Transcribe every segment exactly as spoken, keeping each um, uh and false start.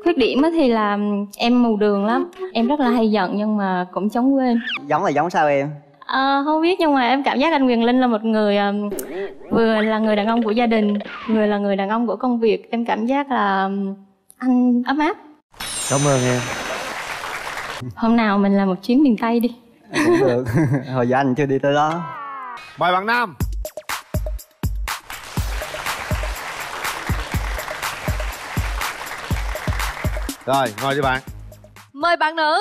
Khuyết điểm thì là em mù đường lắm. Em rất là hay giận nhưng mà cũng chóng quên. Giống là giống sao em? À, không biết nhưng mà em cảm giác anh Quyền Linh là một người um, vừa là người đàn ông của gia đình, vừa là người đàn ông của công việc. Em cảm giác là um, anh ấm áp. Cảm ơn em. Hôm nào mình làm một chuyến miền Tây đi. Cũng được. Hồi giờ anh chưa đi tới đó. Mời bạn nam. Rồi, ngồi cho bạn. Mời bạn nữ.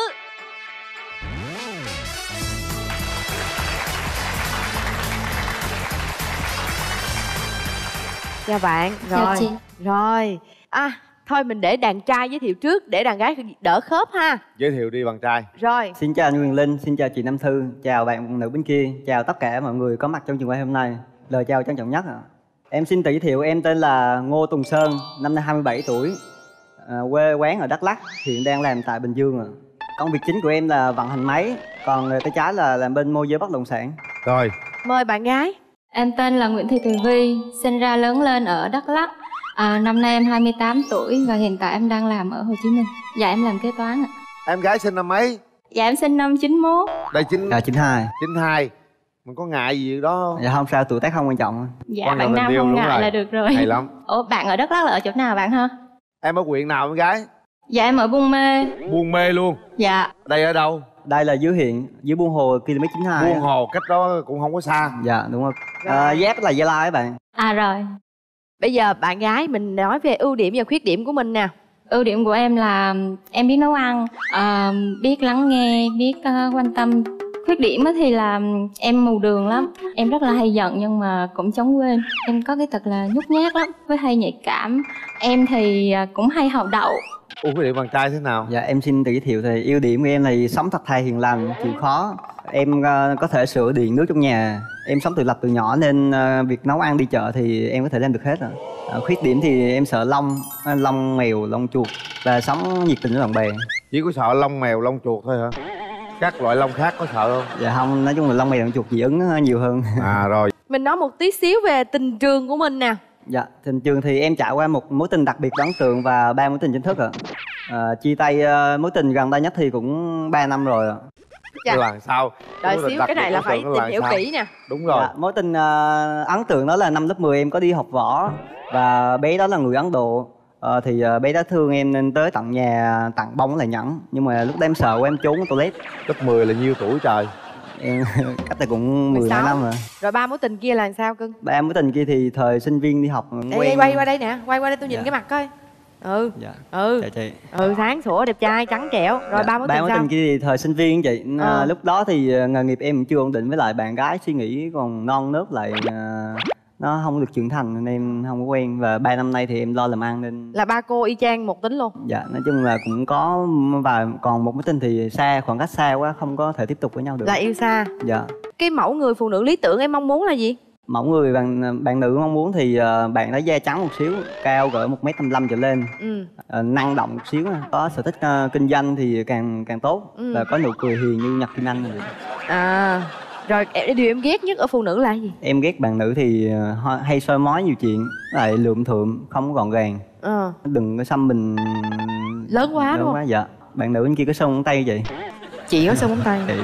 Chào bạn. Rồi. Chào chị. Rồi. À, thôi mình để đàn trai giới thiệu trước để đàn gái đỡ khớp ha. Giới thiệu đi bạn trai. Rồi. Xin chào anh Quyền Linh, xin chào chị Nam Thư, chào bạn nữ bên kia, chào tất cả mọi người có mặt trong trường quay hôm nay. Lời chào trân trọng nhất ạ. Em xin tự giới thiệu, em tên là Ngô Tùng Sơn, năm nay hai mươi bảy tuổi, à, quê quán ở Đắk Lắk, hiện đang làm tại Bình Dương ạ. Công việc chính của em là vận hành máy, còn tay trái là làm bên môi giới bất động sản. Rồi. Mời bạn gái. Em tên là Nguyễn Thị Thùy Vi, sinh ra lớn lên ở Đắk Lắk. À, năm nay em hai mươi tám tuổi và hiện tại em đang làm ở Hồ Chí Minh. Dạ em làm kế toán ạ. Em gái sinh năm mấy? Dạ em sinh năm chín mốt. Đây chín Dạ chín hai. chín hai. Mình có ngại gì đó không? Dạ không sao, tuổi tác không quan trọng. Dạ Quan bạn trọng nam tình yêu, không đúng ngại rồi. là được rồi. Hay lắm. Ủa bạn ở Đắk Lắk là ở chỗ nào bạn ha? Em ở huyện nào em gái? Dạ em ở Buôn Mê. Buôn Mê luôn. Dạ. Đây ở đâu? Đây là dưới huyện, dưới Buôn Hồ, ki lô mét chín hai. Buôn Hồ, cách đó cũng không có xa. Dạ đúng rồi. À, Giáp là Gia Lai các bạn. À rồi. Bây giờ bạn gái mình nói về ưu điểm và khuyết điểm của mình nè. Ưu điểm của em là em biết nấu ăn, à, biết lắng nghe, biết uh, quan tâm. Khuyết điểm thì là em mù đường lắm. Em rất là hay giận nhưng mà cũng chóng quên. Em có cái tật là nhút nhát lắm, với hay nhạy cảm. Em thì cũng hay hậu đậu. Ủa khuyết điểm bạn trai thế nào? Dạ em xin tự giới thiệu thì ưu điểm của em là sống thật thà hiền lành, chịu khó. Em uh, có thể sửa điện nước trong nhà. Em sống tự lập từ nhỏ nên uh, việc nấu ăn đi chợ thì em có thể làm được hết rồi. Uh, khuyết điểm thì em sợ lông, uh, lông mèo, lông chuột và sống nhiệt tình với bạn bè. Chỉ có sợ lông mèo, lông chuột thôi hả? Các loại lông khác có sợ không? Dạ không, nói chung là lông mèo, lông chuột dị ứng nhiều hơn. À rồi. Mình nói một tí xíu về tình trường của mình nè. Dạ, tình trường thì em trải qua một mối tình đặc biệt ấn tượng và ba mối tình chính thức ạ. À, chia tay uh, mối tình gần đây nhất thì cũng ba năm rồi ạ. Dạ. Là sao? Đợi Đúng xíu, là cái này là đặc biệt phải ấn tượng tìm hiểu là sao? kỹ nè. Đúng rồi. Dạ, mối tình uh, ấn tượng đó là năm lớp mười em có đi học võ và bé đó là người Ấn Độ. Ờ, thì uh, bé đó thương em nên tới tận nhà tặng bông là nhẫn, nhưng mà lúc đó em sợ quá em trốn toilet. Lớp mười là nhiêu tuổi trời? Em cách đây cũng mười hai năm rồi. Rồi ba mối tình kia là sao cưng? Ba mối tình kia thì thời sinh viên đi học Ê, quen. quay qua đây nè, quay qua đây tôi nhìn Dạ. cái mặt coi. Ừ. Dạ. Ừ. Dạ chị. Ừ, sáng sủa đẹp trai trắng trẻo. Rồi Dạ, ba mối ba tình mối sao? tình kia thì thời sinh viên chị. Ờ. À, lúc đó thì uh, nghề nghiệp em cũng chưa ổn định, với lại bạn gái suy nghĩ còn non nớt, lại uh, nó không được trưởng thành nên em không có quen. Và ba năm nay thì em lo làm ăn nên Là ba cô y chang một tính luôn. dạ nói chung là cũng có. Và còn một mối tình thì xa, khoảng cách xa quá không có thể tiếp tục với nhau được. Là yêu xa. Dạ. Cái mẫu người phụ nữ lý tưởng em mong muốn là gì? Mẫu người bạn bạn nữ mong muốn thì uh, bạn đó da trắng một xíu, cao cỡ một mét năm mươi lăm trở lên, Ừ. uh, năng động một xíu, có sở thích uh, kinh doanh thì càng càng tốt, Ừ. và có nụ cười hiền như Nhật Kim Anh vậy. À. Rồi em- điều em ghét nhất ở phụ nữ là gì? Em ghét bạn nữ thì uh, hay soi mói nhiều chuyện, lại lượm thượm, không có gọn gàng. Ờ. Đừng có xăm mình Lớn quá lớn đúng quá. không? Dạ. Bạn nữ bên kia có sơn móng tay vậy? Chị có sơn móng tay. Thì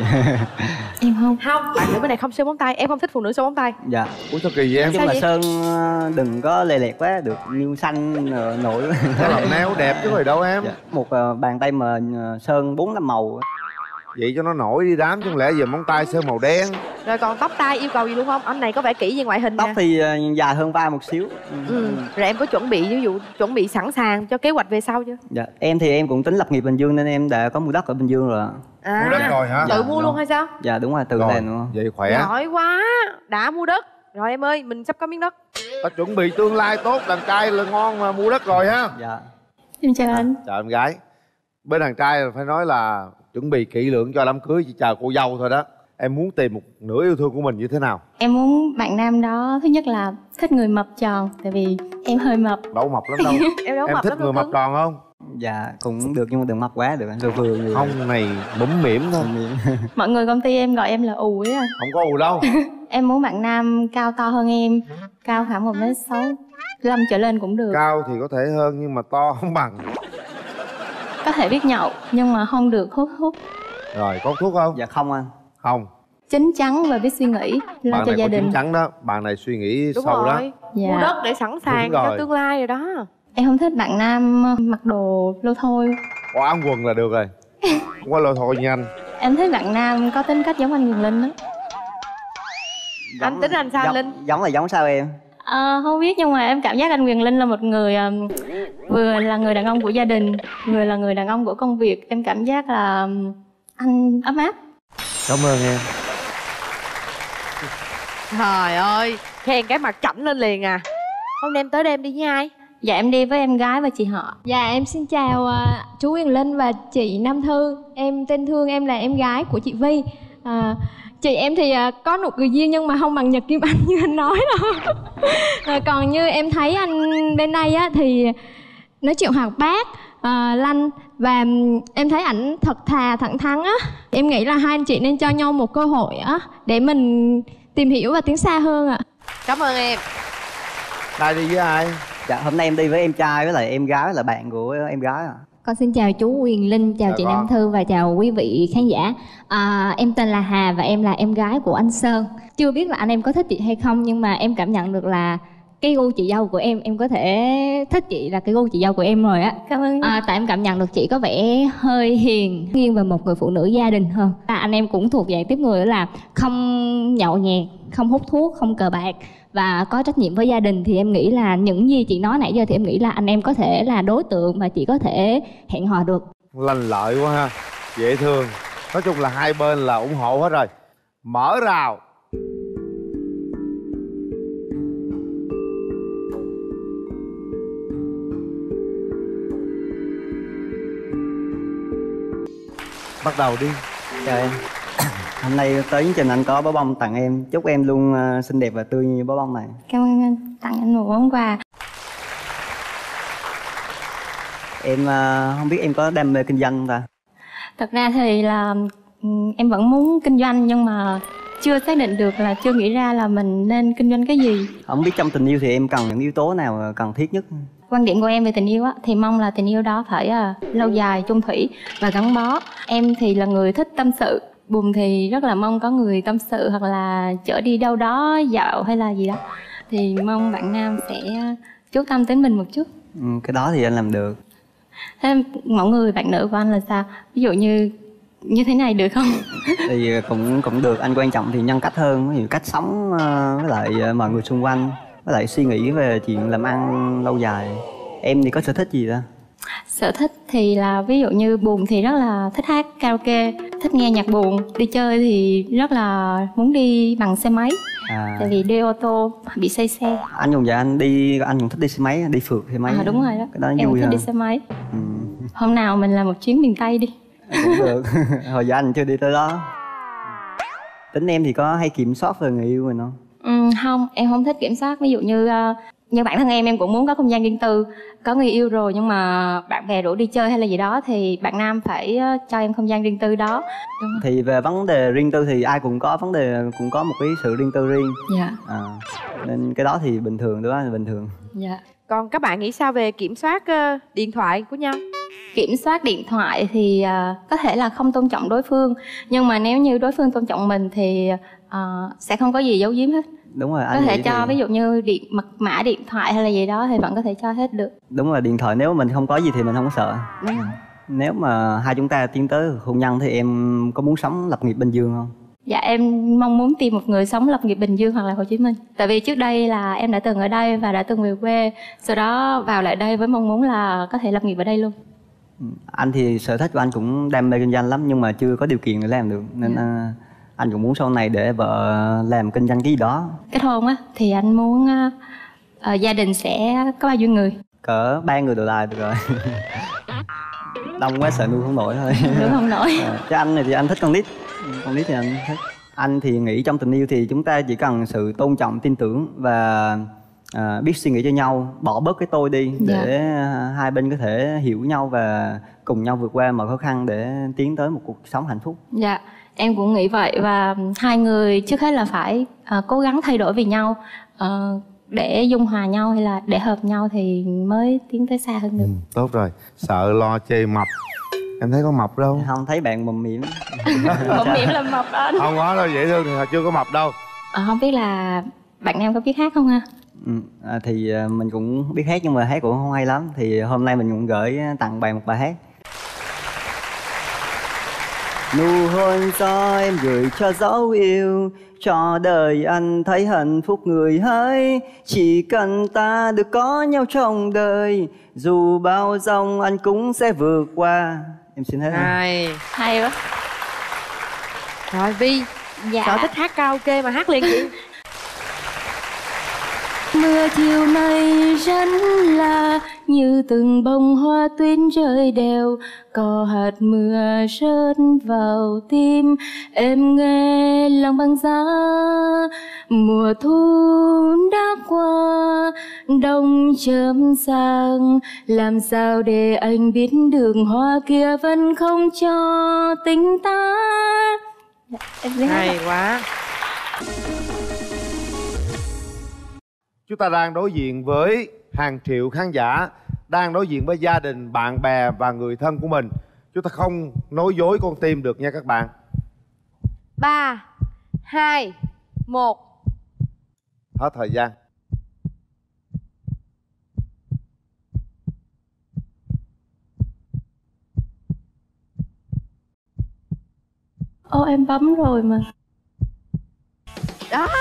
Em không. Không, bạn nữ bên này không sơn móng tay. Em không thích phụ nữ sơn móng tay. dạ. Ủa sao kỳ vậy em? Nhưng Sao mà vậy? sơn uh, đừng có lè lẹt quá, được như xanh uh, nổi. Nó làm nail đẹp chứ rồi đâu em. Dạ. Một uh, bàn tay mà uh, sơn bốn năm màu. Vậy cho nó nổi đi đám chứ không lẽ giờ móng tay sơn màu đen. Rồi còn tóc tai yêu cầu gì luôn không? Anh này có vẻ kỹ về ngoại hình Tóc nè. thì uh, dài hơn vai một xíu. Ừ. Rồi em có chuẩn bị ví dụ chuẩn bị sẵn sàng cho kế hoạch về sau chưa? Dạ. Em thì em cũng tính lập nghiệp Bình Dương nên em đã có mua đất ở Bình Dương rồi ạ. À. Mua đất rồi hả? Tự Dạ, mua luôn đúng. hay sao? Dạ đúng rồi, từ Rồi, nền luôn. vậy khỏe. Giỏi quá. Đã mua đất. Rồi em ơi, mình sắp có miếng đất. Ta chuẩn bị tương lai tốt, đàn trai là ngon mà mua đất rồi ha. Dạ. Em chào anh. Chào em gái. Bên đàn trai là phải nói là chuẩn bị kỹ lưỡng cho đám cưới, chỉ chờ cô dâu thôi đó. Em muốn tìm một nửa yêu thương của mình như thế nào? Em muốn bạn nam đó thứ nhất là thích người mập tròn, tại vì em hơi mập. Đâu mập lắm đâu. Em đâu Em mập thích lắm người đâu mập cưng. tròn không? Dạ cũng được nhưng mà đừng mập quá được, vừa vừa người. Không, này mũm mỉm thôi. Mọi người công ty em gọi em là ù ấy anh. Không có ù đâu. Em muốn bạn nam cao to hơn em, cao khoảng một mét sáu lăm trở lên cũng được. Cao thì có thể hơn nhưng mà to không bằng. có thể biết nhậu nhưng mà không được hút thuốc. Rồi có hút thuốc không? Dạ không anh. Không. Chín chắn và biết suy nghĩ lo Bạn cho này gia có đình. chín chắn đó, bạn này suy nghĩ Đúng sâu rồi. đó. Dạ. Mua đất để sẵn sàng Đúng cho rồi. tương lai rồi đó. Em không thích bạn nam mặc đồ lô thôi. Có áo quần là được rồi. Không có lôi thôi như anh. Em thấy bạn nam có tính cách giống anh Quyền Linh đó. Anh tính anh sao giống, Linh? Giống là giống sao em? Ờ, không biết nhưng mà em cảm giác anh Quyền Linh là một người um, vừa là người đàn ông của gia đình, vừa là người đàn ông của công việc. Em cảm giác là um, anh ấm áp. Cảm ơn em. Trời ơi, khen cái mặt chảnh lên liền à. Hôm nay em tới đây em đi với ai? Dạ em đi với em gái và chị họ. Dạ em xin chào uh, chú Quyền Linh và chị Nam Thư. Em tên Thương, em là em gái của chị Vi. uh, Chị em thì uh, có nụ cười duyên nhưng mà không bằng Nhật Kim Anh như anh nói đâu. uh, Còn như em thấy anh bên đây á thì nói chuyện hoạt bát, uh, lanh. Và um, em thấy ảnh thật thà, thẳng thắn á. Em nghĩ là hai anh chị nên cho nhau một cơ hội á để mình tìm hiểu và tiến xa hơn ạ. Cảm ơn em. Đây đi với ai? Dạ hôm nay em đi với em trai với lại em gái là bạn của em gái à. Con xin chào chú Quyền Linh, chào Dạ chị con. Nam Thư và chào quý vị khán giả. à, Em tên là Hà và em là em gái của anh Sơn. Chưa biết là anh em có thích chị hay không nhưng mà em cảm nhận được là cái gu chị dâu của em, em có thể thích chị là cái gu chị dâu của em rồi á. Cảm ơn. à, Tại em cảm nhận được chị có vẻ hơi hiền, nghiêng về một người phụ nữ gia đình hơn. à, Anh em cũng thuộc dạng tiếp người là không nhậu nhẹt, không hút thuốc, không cờ bạc và có trách nhiệm với gia đình. Thì em nghĩ là những gì chị nói nãy giờ thì em nghĩ là anh em có thể là đối tượng mà chị có thể hẹn hò được. Lành lợi quá ha, dễ thương. Nói chung là hai bên là ủng hộ hết rồi. Mở rào. Bắt đầu đi. Chào em. Hôm nay tới chương trình anh có bó bông tặng em. Chúc em luôn uh, xinh đẹp và tươi như bó bông này. Cảm ơn anh. Tặng anh một món quà. Em uh, không biết em có đam mê kinh doanh không ta? Thật ra thì là um, em vẫn muốn kinh doanh nhưng mà chưa xác định được, là chưa nghĩ ra là mình nên kinh doanh cái gì. Không biết trong tình yêu thì em cần những yếu tố nào cần thiết nhất? Quan điểm của em về tình yêu á, thì mong là tình yêu đó phải à, lâu dài, chung thủy và gắn bó. Em thì là người thích tâm sự, buồn thì rất là mong có người tâm sự hoặc là chở đi đâu đó dạo hay là gì đó. Thì mong bạn nam sẽ chú tâm đến mình một chút. Ừ, cái đó thì anh làm được. Thế mẫu người bạn nữ của anh là sao? Ví dụ như như thế này được không? Thì cũng cũng được, anh quan trọng thì nhân cách hơn, ví dụ cách sống uh, với lại mọi người xung quanh, với lại suy nghĩ về chuyện làm ăn lâu dài. Em thì có sở thích gì đó? Sở thích thì là ví dụ như buồn thì rất là thích hát karaoke, thích nghe nhạc buồn. Đi chơi thì rất là muốn đi bằng xe máy, À, tại vì đi ô tô bị say xe. anh cũng vậy, anh đi anh cũng thích đi xe máy, đi phượt xe máy. À đúng rồi đó, Cái đó em vui thích hơn. đi xe máy. Ừ, Hôm nào mình làm một chuyến miền Tây đi. cũng được. Hồi giờ anh chưa đi tới đó. Tính em thì có hay kiểm soát về người yêu mình không? Ừ, không, em không thích kiểm soát. Ví dụ như uh, như bản thân em, em cũng muốn có không gian riêng tư. Có người yêu rồi nhưng mà bạn bè rủ đi chơi hay là gì đó thì bạn nam phải uh, cho em không gian riêng tư đó. Đúng rồi. Thì về vấn đề riêng tư thì ai cũng có vấn đề, cũng có một cái sự riêng tư riêng. Dạ, À, nên cái đó thì bình thường, đó là bình thường. dạ. Còn các bạn nghĩ sao về kiểm soát ờ, điện thoại của nhau? Kiểm soát điện thoại thì uh, có thể là không tôn trọng đối phương, nhưng mà nếu như đối phương tôn trọng mình thì uh, sẽ không có gì giấu giếm hết. Đúng rồi, Có anh thể nghĩ cho thì... ví dụ như điện mật mã điện thoại hay là gì đó thì vẫn có thể cho hết được. Đúng rồi, điện thoại nếu mà mình không có gì thì mình không có sợ. Đúng rồi. Nếu mà hai chúng ta tiến tới hôn nhân thì em có muốn sống lập nghiệp Bình Dương không? Dạ em mong muốn tìm một người sống lập nghiệp Bình Dương hoặc là Hồ Chí Minh. Tại vì trước đây là em đã từng ở đây và đã từng về quê, sau đó vào lại đây với mong muốn là có thể lập nghiệp ở đây luôn. Anh thì sở thích của anh cũng đam mê kinh doanh lắm nhưng mà chưa có điều kiện để làm được, nên Yeah. uh, anh cũng muốn sau này để vợ làm kinh doanh cái gì đó. Kết hôn á thì anh muốn uh, uh, gia đình sẽ có bao nhiêu người? Cỡ ba người đổ lại được rồi. Đông quá sợ nuôi không nổi thôi. Đúng không nổi. À, chứ anh này thì anh thích con nít, con nít thì anh thích. Anh thì nghĩ trong tình yêu thì chúng ta chỉ cần sự tôn trọng, tin tưởng và à, biết suy nghĩ cho nhau, bỏ bớt cái tôi đi để yeah. hai bên có thể hiểu nhau và cùng nhau vượt qua mọi khó khăn để tiến tới một cuộc sống hạnh phúc. Dạ, em cũng nghĩ vậy. Và hai người trước hết là phải uh, cố gắng thay đổi vì nhau, uh, để dung hòa nhau hay là để hợp nhau thì mới tiến tới xa hơn được. Ừ, tốt rồi, sợ lo chê mập Em thấy có mập đâu. Không, thấy bạn mồm miệng. Mồm miệng là mập anh. Không có đâu, dễ thương thì chưa có mập đâu. À, không biết là bạn nam có biết hát không ha? Ừ, à, thì à, mình cũng biết hát nhưng mà hát cũng không hay lắm. Thì hôm nay mình cũng gửi tặng bạn một bài hát. Nụ hôn gió em gửi cho dấu yêu, cho đời anh thấy hạnh phúc người hỡi. Chỉ cần ta được có nhau trong đời, dù bao dòng anh cũng sẽ vượt qua. Em xin hết. Hay. Hay quá. Rồi Vi, Dạ. sở thích hát karaoke mà hát liền chị. Mưa chiều nay rất là như từng bông hoa tuyết rơi đều, có hạt mưa rớt vào tim em nghe lòng băng giá. Mùa thu đã qua, đông chớm sang, làm sao để anh biết đường hoa kia vẫn không cho tình ta. Em biết hát Hay quá. Chúng ta đang đối diện với hàng triệu khán giả, đang đối diện với gia đình, bạn bè và người thân của mình. Chúng ta không nói dối con tim được nha các bạn. Ba, hai, một. Hết thời gian. Ô em bấm rồi mà. Đó.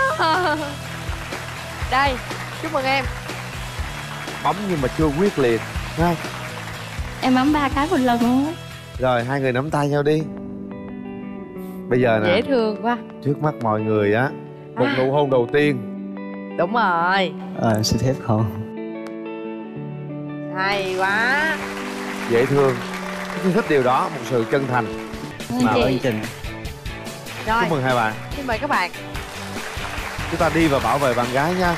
Đây, chúc mừng em. Bấm nhưng mà chưa quyết liệt. Không? Em bấm ba cái một lần luôn á. Rồi hai người nắm tay nhau đi. Bây giờ nè, Dễ thương quá. trước mắt mọi người á, một nụ hôn đầu tiên. Đúng rồi. À, xin phép không? Hay quá. Dễ thương. Tôi thích điều đó, một sự chân thành. Cảm ơn Mời chị. anh Trình. Rồi, Chúc mừng hai bạn. xin mời các bạn. Chúng ta đi và bảo vệ bạn gái nha.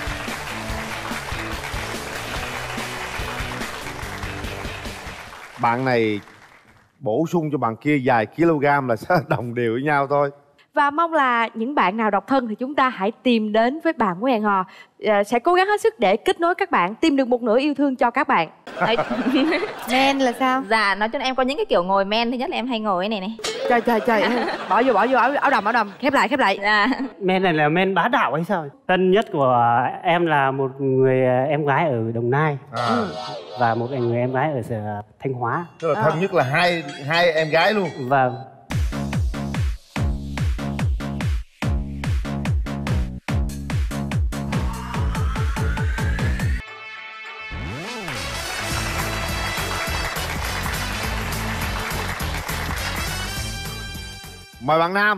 Bạn này bổ sung cho bạn kia vài kg là sẽ đồng đều với nhau thôi. Và mong là những bạn nào độc thân thì chúng ta hãy tìm đến với bạn của hẹn hò. à, Sẽ cố gắng hết sức để kết nối các bạn, tìm được một nửa yêu thương cho các bạn. Đấy. Men là sao? Dạ, nói chung em có những cái kiểu ngồi men. Thứ nhất là em hay ngồi cái này này. Trời trời trời. Bỏ vô bỏ vô áo, áo đầm áo đầm. Khép lại khép lại. Dạ. Men này là men bá đạo hay sao? Tân nhất của em là một người em gái ở Đồng Nai À. và một người em gái ở sở Thanh Hóa. Tức là thân nhất là hai hai em gái luôn. Và Mời bạn nam.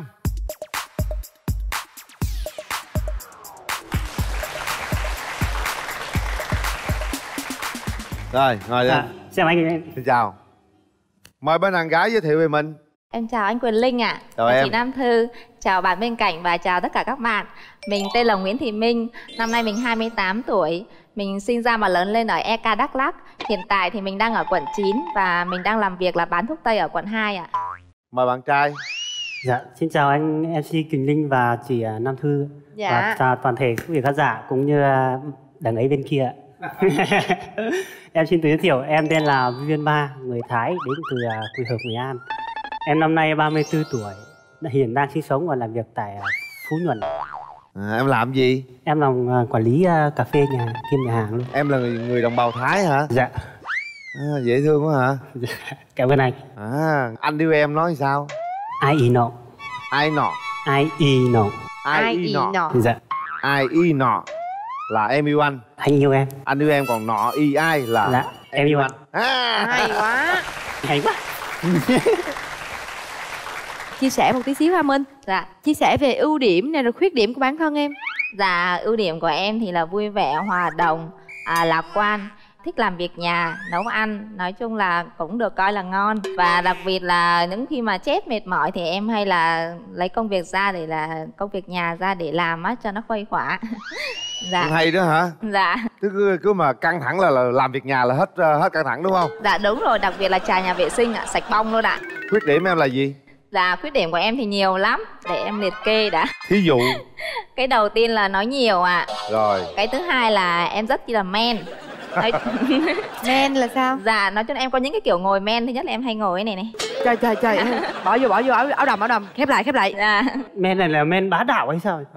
Rồi, ngồi lên. à, xem anh em. Xin chào. Mời bên đàn gái giới thiệu về mình. Em chào anh Quyền Linh ạ. Chào Chào em. chị Nam Thư. Chào bạn bên cạnh và chào tất cả các bạn. Mình tên là Nguyễn Thị Minh. Năm nay mình hai mươi tám tuổi. Mình sinh ra và lớn lên ở e ca Đắk Lắk. Hiện tại thì mình đang ở quận chín và mình đang làm việc là bán thuốc tây ở quận hai ạ. Mời bạn trai. Dạ, xin chào anh em xê Quỳnh Linh và chị à, Nam Thư. Dạ. Và chào toàn thể quý vị khán giả cũng như à, đằng ấy bên kia. Em xin tự giới thiệu, em tên là Viên Ba, người Thái, đến từ à, Quỳ Hợp, Nghệ An. Em năm nay ba mươi tư tuổi, hiện đang sinh sống và làm việc tại à, Phú Nhuận. À, em làm gì? Em làm à, quản lý à, cà phê nhà kiêm nhà hàng luôn. Em là người, người đồng bào Thái hả? Dạ. À, dễ thương quá hả? Cảm ơn anh. À, anh yêu em nói sao? Ai y nọ. Ai nọ? Ai y nọ. Ai y nọ. Dạ. Ai y nọ là em yêu anh. Anh yêu em. Anh yêu em, còn nọ y ai là Dạ, em yêu anh. À. Hay quá. Hay quá. Chia sẻ một tí xíu ha Minh. Dạ. Chia sẻ về ưu điểm này rồi khuyết điểm của bản thân em. Dạ, ưu điểm của em thì là vui vẻ, hòa đồng, à, lạc quan, thích làm việc nhà, nấu ăn, nói chung là cũng được coi là ngon. Và đặc biệt là những khi mà chết mệt mỏi thì em hay là lấy công việc ra để là công việc nhà ra để làm á cho nó khuây khỏa. Dạ. Cũng hay đó hả? Dạ. Cứ, cứ cứ mà căng thẳng là, là làm việc nhà là hết uh, hết căng thẳng đúng không? Dạ đúng rồi, đặc biệt là chà nhà vệ sinh ạ, sạch bong luôn ạ. Khuyết điểm em là gì? Dạ, khuyết điểm của em thì nhiều lắm. Để em liệt kê đã. Thí dụ. Cái đầu tiên là nói nhiều ạ. Rồi. Cái thứ hai là em rất chi là men. Nói... Men là sao? Dạ, nói chung em có những cái kiểu ngồi men. Thứ nhất là em hay ngồi cái này này. trời trời trời bỏ vô bỏ vô áo, áo đầm áo đầm khép lại khép lại. Dạ. Men này là men bá đạo hay sao?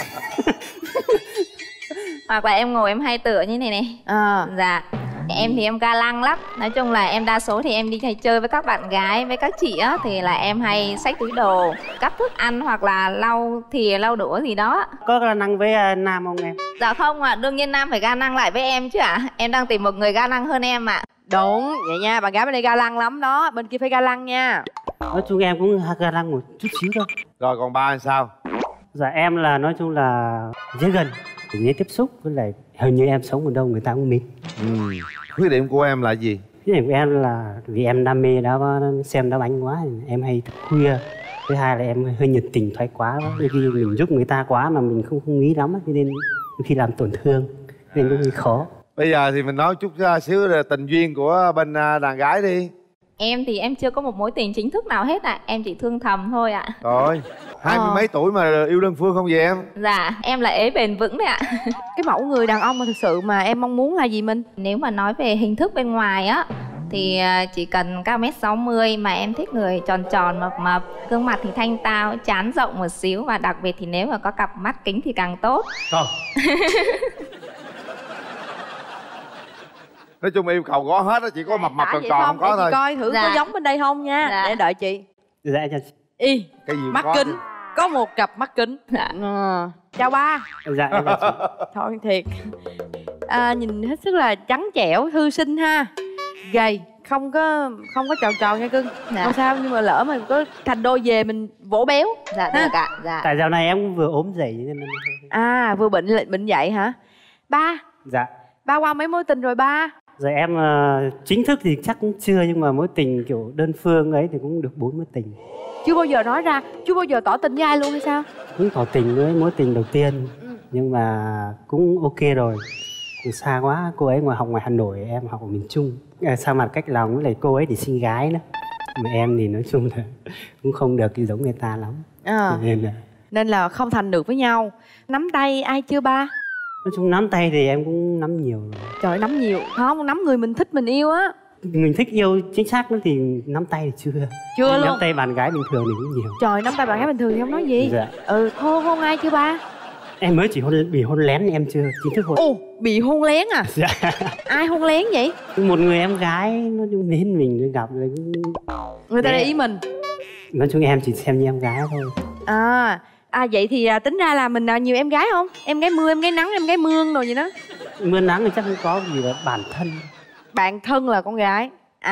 Hoặc là em ngồi em hay tựa như này này. À. Dạ. Em thì em ga lăng lắm. Nói chung là em đa số thì em đi hay chơi với các bạn gái, với các chị á, thì là em hay xách túi đồ, cắp thức ăn hoặc là lau thìa lau đũa gì đó. Có ga năng với uh, nam không em? Dạ không ạ, à, đương nhiên nam phải ga năng lại với em chứ ạ. À. Em đang tìm một người ga năng hơn em ạ. À. Đúng, vậy nha, bạn gái bên đây ga lăng lắm đó, bên kia phải ga lăng nha. Nói chung em cũng ga lăng một chút xíu thôi. Rồi còn ba thì sao? Dạ em là nói chung là dễ gần, dễ tiếp xúc, với lại hình như em sống ở đâu người ta cũng mến. Ừ. Khuyết điểm của em là gì? Khuyết điểm của em là vì em đam mê đá xem đá banh quá, em hay thức khuya. Thứ hai là em hơi nhiệt tình thoái quá, đôi khi mình giúp người ta quá mà mình không không nghĩ lắm, cho nên đôi khi làm tổn thương, nên cũng hơi khó. Bây giờ thì mình nói chút xíu về tình duyên của bên đàn gái đi. Em thì em chưa có một mối tình chính thức nào hết ạ. À. Em chỉ thương thầm thôi ạ. À. Rồi, hai mươi ờ. mấy tuổi mà yêu đơn phương không vậy em? Dạ, em là ế bền vững đấy ạ. À. Cái mẫu người đàn ông mà thực sự mà em mong muốn là gì Minh? Nếu mà nói về hình thức bên ngoài á, thì chỉ cần cao mét sáu mươi mà em thích người tròn tròn mập mập, gương mặt thì thanh tao, trán rộng một xíu, và đặc biệt thì nếu mà có cặp mắt kính thì càng tốt. Không. Nói chung yêu cầu có hết á, chỉ có mập mập tròn tròn không có thôi. Chị coi thử dạ. có giống bên đây không nha. Dạ. Để đợi chị. Dạ cho y cái gì mắt có kính thì... có một cặp mắt kính. Dạ. À. Chào ba. Dạ em chào chị. Thôi thiệt à, nhìn hết sức là trắng trẻo, thư sinh ha, gầy, không có không có tròn tròn nha cưng. Dạ. Không sao, nhưng mà lỡ mà có thành đôi về mình vỗ béo. Dạ được ạ. Dạ. Tại dạo này em cũng vừa ốm dậy nên à vừa bệnh bệnh dậy hả ba? Dạ. Ba qua mấy mối tình rồi ba? Rồi em uh, chính thức thì chắc cũng chưa, nhưng mà mối tình kiểu đơn phương ấy thì cũng được bốn mối tình. Chưa bao giờ nói ra, chưa bao giờ tỏ tình với ai luôn hay sao? Cũng tỏ tình với mối tình đầu tiên, ừ. nhưng mà cũng ok rồi. Xa quá, cô ấy ngoài học ngoài Hà Nội, em học ở miền Trung. À, xa mặt cách lòng với lại cô ấy thì xinh gái nữa. Mà em thì nói chung là cũng không được giống người ta lắm. À. Nên là nên là không thành được với nhau. Nắm tay ai chưa ba? Nói chung nắm tay thì em cũng nắm nhiều rồi. Trời, nắm nhiều. Không, nắm người mình thích mình yêu á. Mình thích yêu chính xác nữa thì nắm tay thì chưa. Chưa nắm luôn. Nắm tay bạn gái bình thường thì cũng nhiều. Trời, nắm tay bạn gái bình thường thì không nói gì. Dạ. Ừ, hôn hôn ai chưa ba? Em mới chỉ hôn, bị hôn lén, em chưa chính thức hôn. Ồ, bị hôn lén à? Dạ. Ai hôn lén vậy? Một người em gái nó đến mình gặp rồi. Người ta để ý mình. Nói chung em chỉ xem như em gái thôi. À, à vậy thì à, tính ra là mình à, nhiều em gái không? Em gái mưa, em gái nắng, em gái mương rồi vậy đó. Mưa nắng thì chắc không có gì, là bản thân. Bạn thân là con gái.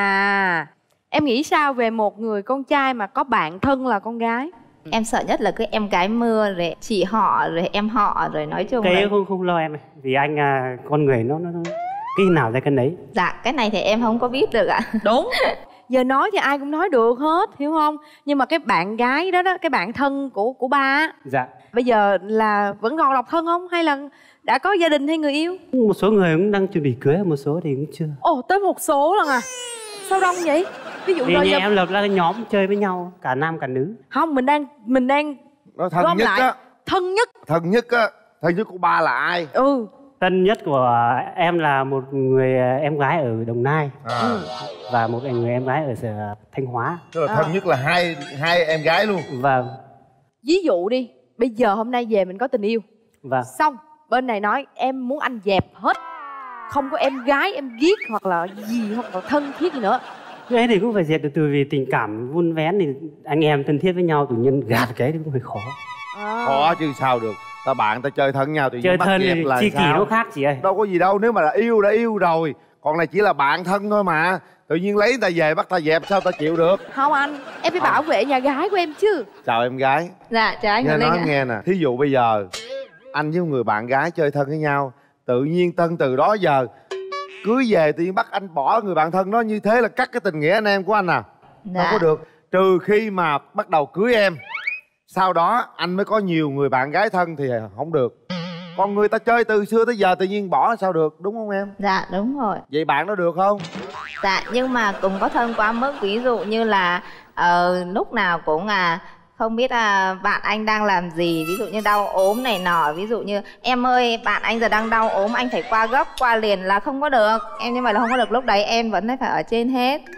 À, em nghĩ sao về một người con trai mà có bạn thân là con gái? Em sợ nhất là cái em gái mưa rồi chị họ rồi em họ rồi nói chung cái là... không không lo em này, vì anh à, con người nó, nó nó cái nào ra cái đấy. Dạ cái này thì em không có biết được ạ. Đúng. Giờ nói thì ai cũng nói được hết, hiểu không? Nhưng mà cái bạn gái đó đó, cái bạn thân của của ba á, dạ, bây giờ là vẫn còn độc thân không, hay là đã có gia đình hay người yêu? Một số người cũng đang chuẩn bị cưới, một số thì cũng chưa. Ồ, tới một số lần à? Sao đông vậy? Ví dụ vì nhà giờ... em lập ra cái nhóm chơi với nhau, cả nam cả nữ. Không, mình đang mình đang nó thân nhất lại. Á thân nhất thân nhất á thân nhất của ba là ai? Ừ, thân nhất của em là một người em gái ở Đồng Nai, à. và một người em gái ở Thanh Hóa. Tức là thân à. nhất là hai hai em gái luôn. Vâng. Ví dụ đi, bây giờ hôm nay về mình có tình yêu, vâng, xong bên này nói em muốn anh dẹp hết, không có em gái em ghét hoặc là gì hoặc là thân thiết gì nữa. Cái ấy thì cũng phải dẹp từ từ, vì tình cảm vun vén thì anh em thân thiết với nhau, tự nhiên gạt cái thì cũng hơi khó. À. Khó chứ sao được. Ta bạn ta chơi thân nhau tự nhiên bắt dẹp là chi sao? Kỳ nó khác chị ơi. Đâu có gì đâu, nếu mà là yêu đã yêu rồi, còn này chỉ là bạn thân thôi mà. Tự nhiên lấy ta về bắt ta dẹp sao ta chịu được? Không anh, em phải à. bảo vệ nhà gái của em chứ. Chào em gái. Dạ chào anh. Nghe nói à. nghe nè, thí dụ bây giờ anh với người bạn gái chơi thân với nhau, tự nhiên Tân từ đó giờ cưới về tự nhiên bắt anh bỏ người bạn thân đó, như thế là cắt cái tình nghĩa anh em của anh à. Dạ. Không có được, trừ khi mà bắt đầu cưới em, sau đó anh mới có nhiều người bạn gái thân thì không được. Còn người ta chơi từ xưa tới giờ tự nhiên bỏ sao được, đúng không em? Dạ đúng rồi. Vậy bạn nó được không? Dạ nhưng mà cũng có thân quá mức, ví dụ như là uh, lúc nào cũng à không biết à, bạn anh đang làm gì, ví dụ như đau ốm này nọ, ví dụ như em ơi bạn anh giờ đang đau ốm, anh phải qua gấp qua liền là không có được. Em như vậy là không có được, lúc đấy em vẫn phải ở trên hết.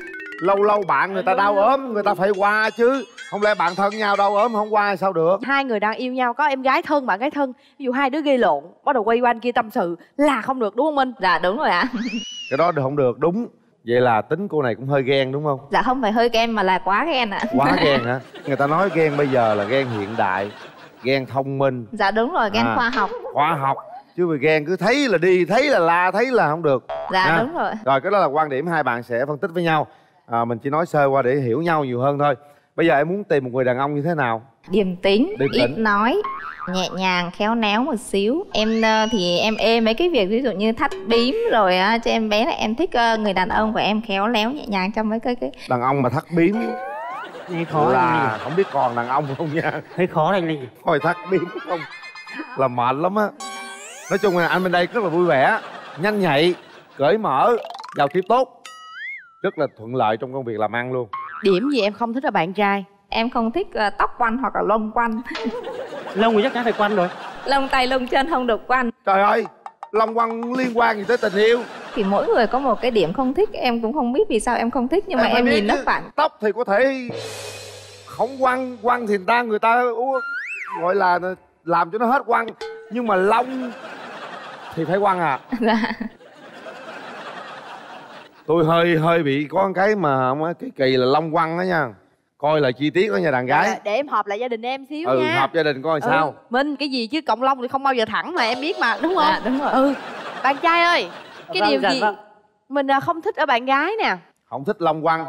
Lâu lâu bạn người ta đau ốm người ta phải qua chứ. Không lẽ bạn thân nhau đau ốm không qua sao được. Hai người đang yêu nhau, có em gái thân bạn gái thân, ví dụ hai đứa gây lộn bắt đầu quay qua anh kia tâm sự là không được, đúng không Minh? Dạ đúng rồi ạ. Cái đó không được, đúng. Vậy là tính cô này cũng hơi ghen đúng không? Dạ không phải hơi ghen mà là quá ghen ạ. Quá ghen hả? Người ta nói ghen bây giờ là ghen hiện đại, ghen thông minh. Dạ đúng rồi, ghen à, khoa học. Khoa học. Chứ vì ghen cứ thấy là đi, thấy là la, thấy là không được. Dạ ha? đúng rồi. Rồi cái đó là quan điểm hai bạn sẽ phân tích với nhau. à, Mình chỉ nói sơ qua để hiểu nhau nhiều hơn thôi. Bây giờ em muốn tìm một người đàn ông như thế nào? Điềm tĩnh, Điềm ít tĩnh. nói, nhẹ nhàng, khéo léo một xíu. Em thì em ê mấy cái việc ví dụ như thắt bím rồi á, cho em bé là em thích người đàn ông của em khéo léo nhẹ nhàng trong mấy cái cái Đàn ông mà thắt bím Nghe khó là không biết còn đàn ông không nha. Thấy khó anh Linh. Thôi thắt bím không là mệt lắm á. Nói chung là anh bên đây rất là vui vẻ, nhanh nhạy, cởi mở, giao tiếp tốt, rất là thuận lợi trong công việc làm ăn luôn. Điểm gì em không thích ở bạn trai? Em không thích uh, tóc quăn hoặc là lông quăn. Lông thì chắc chắn phải quăn rồi. Lông tay lông chân không được quăn. Trời ơi, lông quăn liên quan gì tới tình yêu? Thì mỗi người có một cái điểm không thích, em cũng không biết vì sao em không thích nhưng mà em, em nhìn nó chứ. phản. Tóc thì có thể không quăn, quăn thì người ta người ta gọi là làm cho nó hết quăn, nhưng mà lông thì phải quăn à. Dạ. Tôi hơi hơi bị có cái mà cái kỳ là lông quăn đó nha. Coi lại chi tiết đó nha đàn gái. Dạ, để em họp lại gia đình em xíu ừ, nha. họp gia đình coi ừ. sao. Minh, cái gì chứ cộng lông thì không bao giờ thẳng mà em biết mà, đúng không? Dạ đúng rồi. Ừ. Bạn trai ơi, cái Vâng, điều dạ, gì vâng. mình không thích ở bạn gái nè? Không thích lông quăn.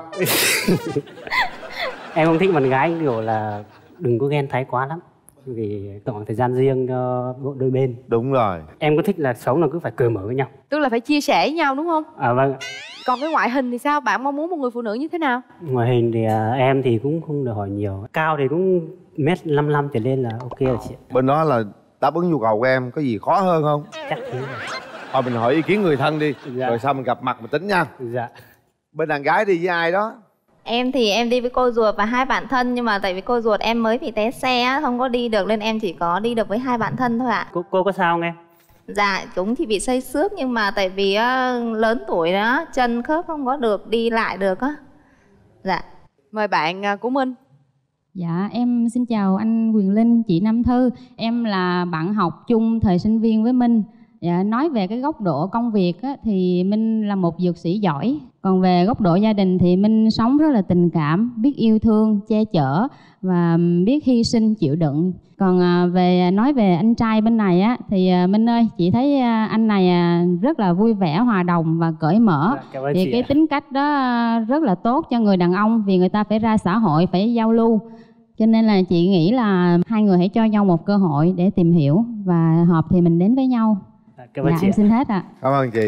Em không thích bạn gái kiểu là đừng có ghen thái quá lắm, vì chọn thời gian riêng cho đôi bên. Đúng rồi. Em có thích là sống là cứ phải cởi mở với nhau. Tức là phải chia sẻ với nhau đúng không? À vâng. Còn cái ngoại hình thì sao? Bạn mong muốn một người phụ nữ như thế nào? Ngoại hình thì à, em thì cũng không được hỏi nhiều. Cao thì cũng mét năm mươi lăm trở lên là ok rồi chị. Bên đó là đáp ứng nhu cầu của em, có gì khó hơn không? Chắc thế rồi. Thôi mình hỏi ý kiến người thân đi. Dạ. Rồi sau mình gặp mặt mình tính nha. Dạ. Bên đàn gái đi với ai đó? Em thì em đi với cô ruột và hai bạn thân, nhưng mà tại vì cô ruột em mới bị té xe á, không có đi được nên em chỉ có đi được với hai bạn thân thôi ạ. Cô, cô có sao không em? Dạ cũng thì bị xây xước nhưng mà tại vì uh, lớn tuổi đó, chân khớp không có được đi lại được á. Dạ. Mời bạn uh, của Minh. Dạ, em xin chào anh Quyền Linh, chị Nam Thư. Em là bạn học chung thời sinh viên với Minh. Dạ, nói về cái góc độ công việc á, thì Minh là một dược sĩ giỏi. Còn về góc độ gia đình thì Minh sống rất là tình cảm, biết yêu thương, che chở và biết hy sinh, chịu đựng. Còn à, về nói về anh trai bên này á, thì à, Minh ơi, chị thấy à, anh này à, rất là vui vẻ, hòa đồng và cởi mở. Dạ, thì cái ạ. tính cách đó à, rất là tốt cho người đàn ông, vì người ta phải ra xã hội, phải giao lưu. Cho nên là chị nghĩ là hai người hãy cho nhau một cơ hội để tìm hiểu và hợp thì mình đến với nhau. Dạ, cảm ơn Dạ, chị em ạ. xin hết ạ. Cảm ơn chị.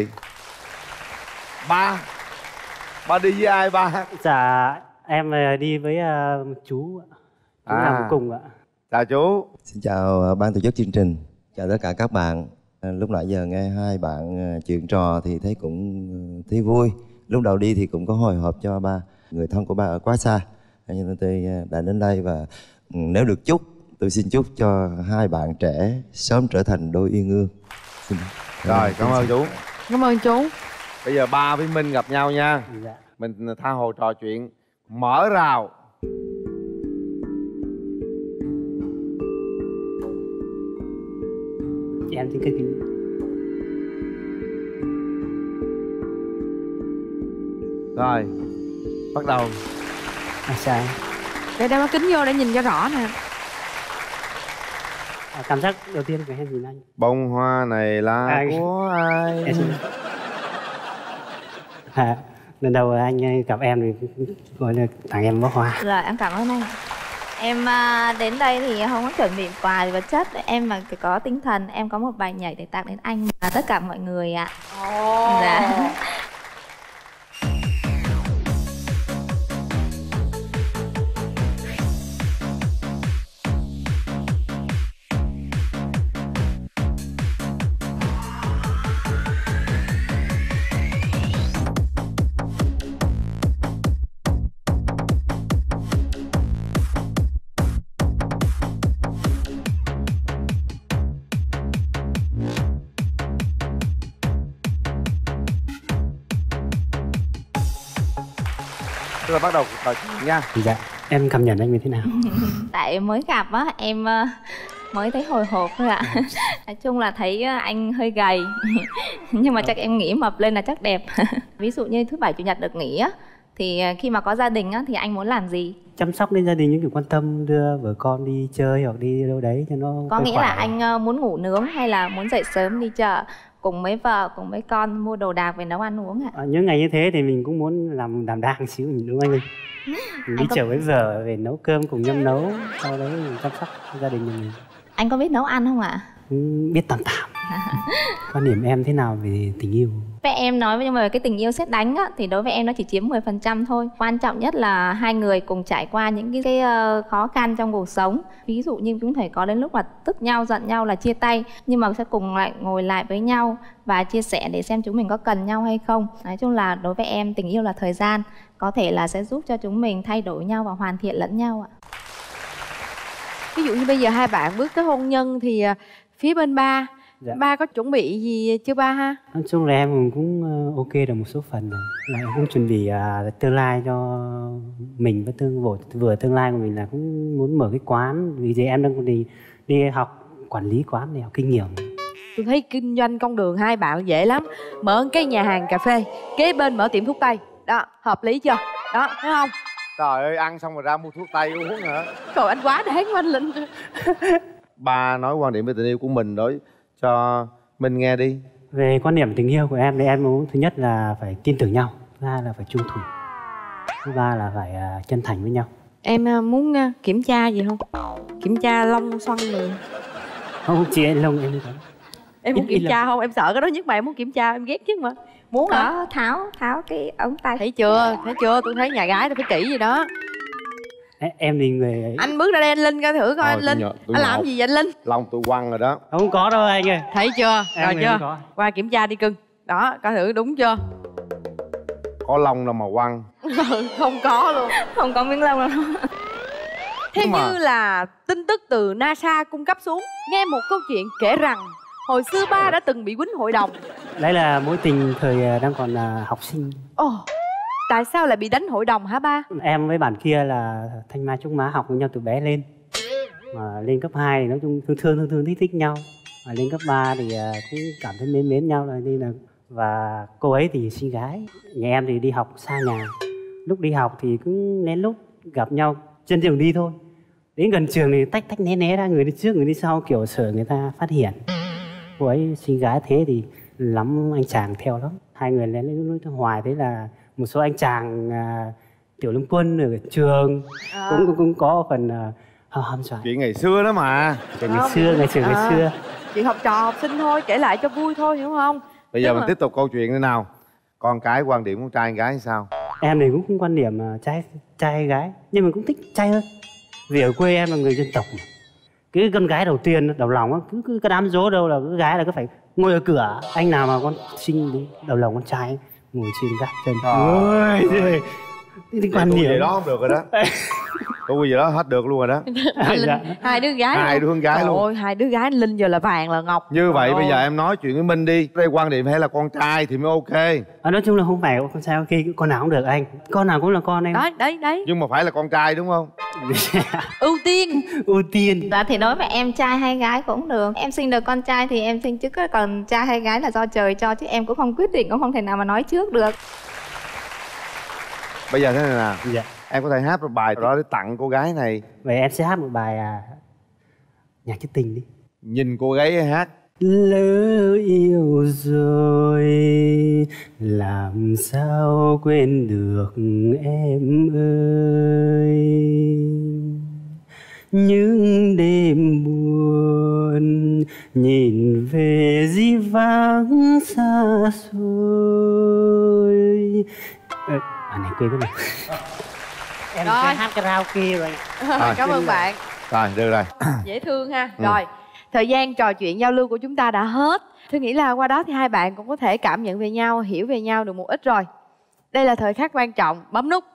Ba Ba đi với ai ba? Dạ, em ờ, đi với ờ, một chú ạ. Chú À. làm cùng ạ. Chào chú. Xin chào ban tổ chức chương trình, chào tất cả các bạn. À, lúc nãy giờ nghe hai bạn à, chuyện trò thì thấy cũng thấy vui. Lúc đầu đi thì cũng có hồi hộp cho ba, người thân của ba ở quá xa, nhưng tôi đã đến đây và nếu được chúc, tôi xin chúc cho hai bạn trẻ sớm trở thành đôi uyên ương. Xin... Rồi, cảm ơn chú. Cảm ơn chú. Bây giờ ba với Minh gặp nhau nha. Dạ. Mình tha hồ trò chuyện, mở rào. Chị em xin cái gì? Rồi, bắt đầu. À, sao? Để đeo mắt kính vô để nhìn cho rõ nè. À, cảm giác đầu tiên của em nhìn anh. Bông hoa này là À, của ai? Em xin. À, lần đầu anh gặp em thì gọi là tặng em bó hoa. Rồi em cảm ơn anh. Em à, đến đây thì không có chuẩn bị quà vật chất, em mà có tinh thần, em có một bài nhảy để tặng đến anh và tất cả mọi người ạ. Oh. Dạ. Tức là bắt đầu trò chuyện nha. Dạ, em cảm nhận anh như thế nào? Tại mới gặp á, em ờ, mới thấy hồi hộp thôi ạ. Nói chung là thấy anh hơi gầy. Nhưng mà chắc em nghĩ mập lên là chắc đẹp. Ví dụ như thứ bảy chủ nhật được nghỉ á, thì khi mà có gia đình á, thì anh muốn làm gì? Chăm sóc đến gia đình, những kiểu quan tâm đưa vợ con đi chơi hoặc đi đâu đấy cho nó Có nghĩa khỏe. là anh muốn ngủ nướng hay là muốn dậy sớm đi chợ cùng với vợ, cùng với con mua đồ đạc về nấu ăn uống ạ? À, những ngày như thế thì mình cũng muốn làm đảm đang xíu, đúng không anh? Mình đi có... chợ với vợ về nấu cơm cùng nhau nấu, sau đấy mình chăm sóc gia đình mình. Anh có biết nấu ăn không ạ? Ừ, biết tạm tạm. Quan điểm em thế nào về tình yêu? Với em nói nhưng mà cái tình yêu sét đánh á, thì đối với em nó chỉ chiếm mười phần trăm thôi. Quan trọng nhất là hai người cùng trải qua những cái, cái uh, khó khăn trong cuộc sống. Ví dụ như chúng thể có đến lúc mà tức nhau, giận nhau là chia tay, nhưng mà sẽ cùng lại ngồi lại với nhau và chia sẻ để xem chúng mình có cần nhau hay không. Nói chung là đối với em tình yêu là thời gian, có thể là sẽ giúp cho chúng mình thay đổi nhau và hoàn thiện lẫn nhau ạ. Ví dụ như bây giờ hai bạn bước tới hôn nhân thì phía bên ba, dạ. ba có chuẩn bị gì chưa ba ha? Nói chung là em cũng ok được một số phần rồi. Là em cũng chuẩn bị uh, tương lai cho mình với tương vừa, vừa tương lai của mình là cũng muốn mở cái quán. Vì vậy em đang còn đi đi học quản lý quán để học kinh nghiệm. Tôi thấy kinh doanh con đường hai bạn dễ lắm. Mở cái nhà hàng cà phê, kế bên mở tiệm thuốc tây. Đó, hợp lý chưa? Đó, thấy không? Trời ơi, ăn xong rồi ra mua thuốc tây uống hả? Trời, anh quá đáng của anh Linh. Ba nói quan điểm về tình yêu của mình đối cho mình nghe đi. Về quan điểm tình yêu của em thì em muốn thứ nhất là phải tin tưởng nhau, thứ hai là phải trung thủy, thứ ba là phải uh, chân thành với nhau. Em uh, muốn uh, kiểm tra gì không? Kiểm tra lông xoăn rồi. Không, chị em lông em đi có. Em muốn kiểm tra không? Em sợ cái đó nhất mà em muốn kiểm tra, em ghét chứ mà. Muốn có hả? tháo tháo cái ống tay. Thấy chưa? Thấy chưa? Tôi thấy nhà gái tôi phải kỹ gì đó. Em thì người... Anh bước ra đây anh Linh coi thử coi. Ờ, anh Linh nhờ, anh làm gì vậy anh Linh? Lông tôi quăng rồi đó. Không có đâu anh ơi. Thấy chưa? Em rồi chưa? Qua kiểm tra đi cưng. Đó, coi thử đúng chưa? Có lông đâu mà quăng. Không có luôn. Không có miếng lông đâu. Theo mà... như là tin tức từ NASA cung cấp xuống, nghe một câu chuyện kể rằng hồi xưa ba đã từng bị quýnh hội đồng. Đấy là mối tình thời đang còn là học sinh. Ồ, oh, tại sao lại bị đánh hội đồng hả ba? Em với bạn kia là thanh mai trúc mã, học với nhau từ bé lên. Mà lên cấp hai thì nói chung thương thương thương thương thích thích nhau. Mà lên cấp ba thì cũng cảm thấy mến mến nhau rồi đi là. Và cô ấy thì sinh gái. Nhà em thì đi học xa nhà. Lúc đi học thì cũng lén lút gặp nhau trên trường đi thôi. Đến gần trường thì tách tách né né ra, người đi trước người đi sau, kiểu sợ người ta phát hiện. Cô ấy sinh gái thế thì lắm anh chàng theo lắm. Hai người lén lút hoài, thế là một số anh chàng à, tiểu lâm quân ở trường à. cũng, cũng cũng có phần à, hâm dọa. Chuyện ngày xưa đó mà. Chuyện ngày xưa, ngày xưa, à. ngày xưa. Chuyện học trò học sinh thôi, kể lại cho vui thôi, hiểu không? Bây giờ Đúng mình mà. tiếp tục câu chuyện nữa nào. Con cái quan điểm con trai gái sao? Em thì cũng không quan điểm uh, trai trai gái, nhưng mà cũng thích trai hơn. Vì ở quê em là người dân tộc mà. Cái con gái đầu tiên đầu lòng á, cứ, cứ cái đám dỗ đâu là cái gái là cứ phải ngồi ở cửa. Anh nào mà con sinh đi đầu lòng con trai ngồi trên gác chân. Ôi giời. Cái quan điểm gì đó không được rồi đó. Tôi gì đó hết được luôn rồi đó. Linh, hai đứa gái hai đứa con gái Trời luôn. Ôi, hai đứa gái Linh giờ là vàng là ngọc. Như vậy Trời bây ơi. giờ em nói chuyện với Minh đi. Đây quan điểm hay là con trai thì mới ok. À, nói chung là không phải con trai ok, con nào cũng được anh. Con nào cũng là con em. Đấy, đấy, đấy. Nhưng mà phải là con trai đúng không? Ưu tiên. Ưu tiên. Dạ thì đối với em trai hay gái cũng được. Em sinh được con trai thì em sinh, chứ còn trai hay gái là do trời cho, chứ em cũng không quyết định, cũng không thể nào mà nói trước được. Bây giờ thế này nè. Dạ. Em có thể hát một bài đó để tặng cô gái này. Vậy em sẽ hát một bài à, nhạc trữ tình đi. Nhìn cô gái hát. Lỡ yêu rồi làm sao quên được em ơi. Những đêm buồn nhìn về dĩ vãng xa xôi. À, à này quên cái này. Em sẽ hát karaoke rồi. À, cảm ơn bạn. Rồi, được rồi. Dễ thương ha. Ừ. Rồi, thời gian trò chuyện giao lưu của chúng ta đã hết. Tôi nghĩ là qua đó thì hai bạn cũng có thể cảm nhận về nhau, hiểu về nhau được một ít rồi. Đây là thời khắc quan trọng, bấm nút.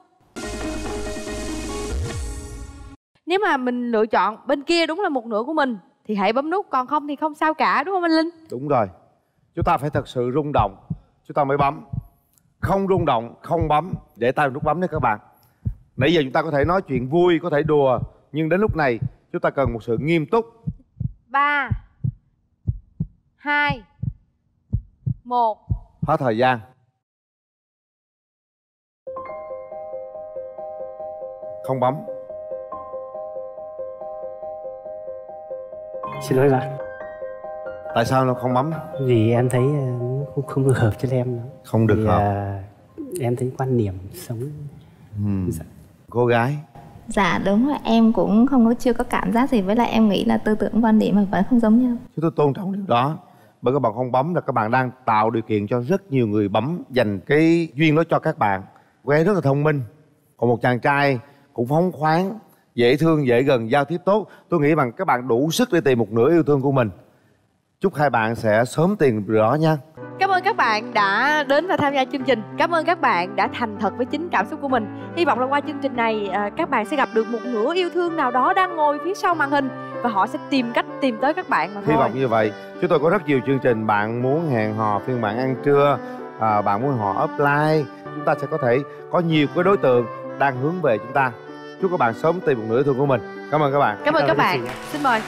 Nếu mà mình lựa chọn bên kia đúng là một nửa của mình thì hãy bấm nút, còn không thì không sao cả, đúng không anh Linh? Đúng rồi. Chúng ta phải thật sự rung động chúng ta mới bấm. Không rung động, không bấm. Để tay nút bấm đấy các bạn. Nãy giờ chúng ta có thể nói chuyện vui, có thể đùa, nhưng đến lúc này chúng ta cần một sự nghiêm túc. Ba, hai, một. Hết thời gian. Không bấm. Xin lỗi bạn. Tại sao nó không bấm? Vì em thấy uh, không không được hợp cho em lắm. Không được Vì, hợp. Uh, em thấy quan niệm sống. Ừ. Dạ. Cô gái. Dạ đúng rồi, em cũng không có chưa có cảm giác gì, với lại em nghĩ là tư tưởng quan điểm mà vẫn không giống nhau. Chúng tôi tôn trọng điều đó. Bởi các bạn không bấm là các bạn đang tạo điều kiện cho rất nhiều người bấm dành cái duyên đó cho các bạn. Cô ấy rất là thông minh. Còn một chàng trai cũng phóng khoáng, dễ thương, dễ gần, giao tiếp tốt. Tôi nghĩ rằng các bạn đủ sức để tìm một nửa yêu thương của mình. Chúc hai bạn sẽ sớm tìm được đó nha. Cảm ơn các bạn đã đến và tham gia chương trình. Cảm ơn các bạn đã thành thật với chính cảm xúc của mình. Hy vọng là qua chương trình này các bạn sẽ gặp được một nửa yêu thương nào đó đang ngồi phía sau màn hình, và họ sẽ tìm cách tìm tới các bạn mà thôi. Hy vọng như vậy. Chúng tôi có rất nhiều chương trình. Bạn muốn hẹn hò phiên bản ăn trưa, à, bạn muốn hò offline, chúng ta sẽ có thể có nhiều cái đối tượng đang hướng về chúng ta. Chúc các bạn sớm tìm một nửa yêu thương của mình. Cảm ơn các bạn. Cảm ơn các bạn. Xin mời.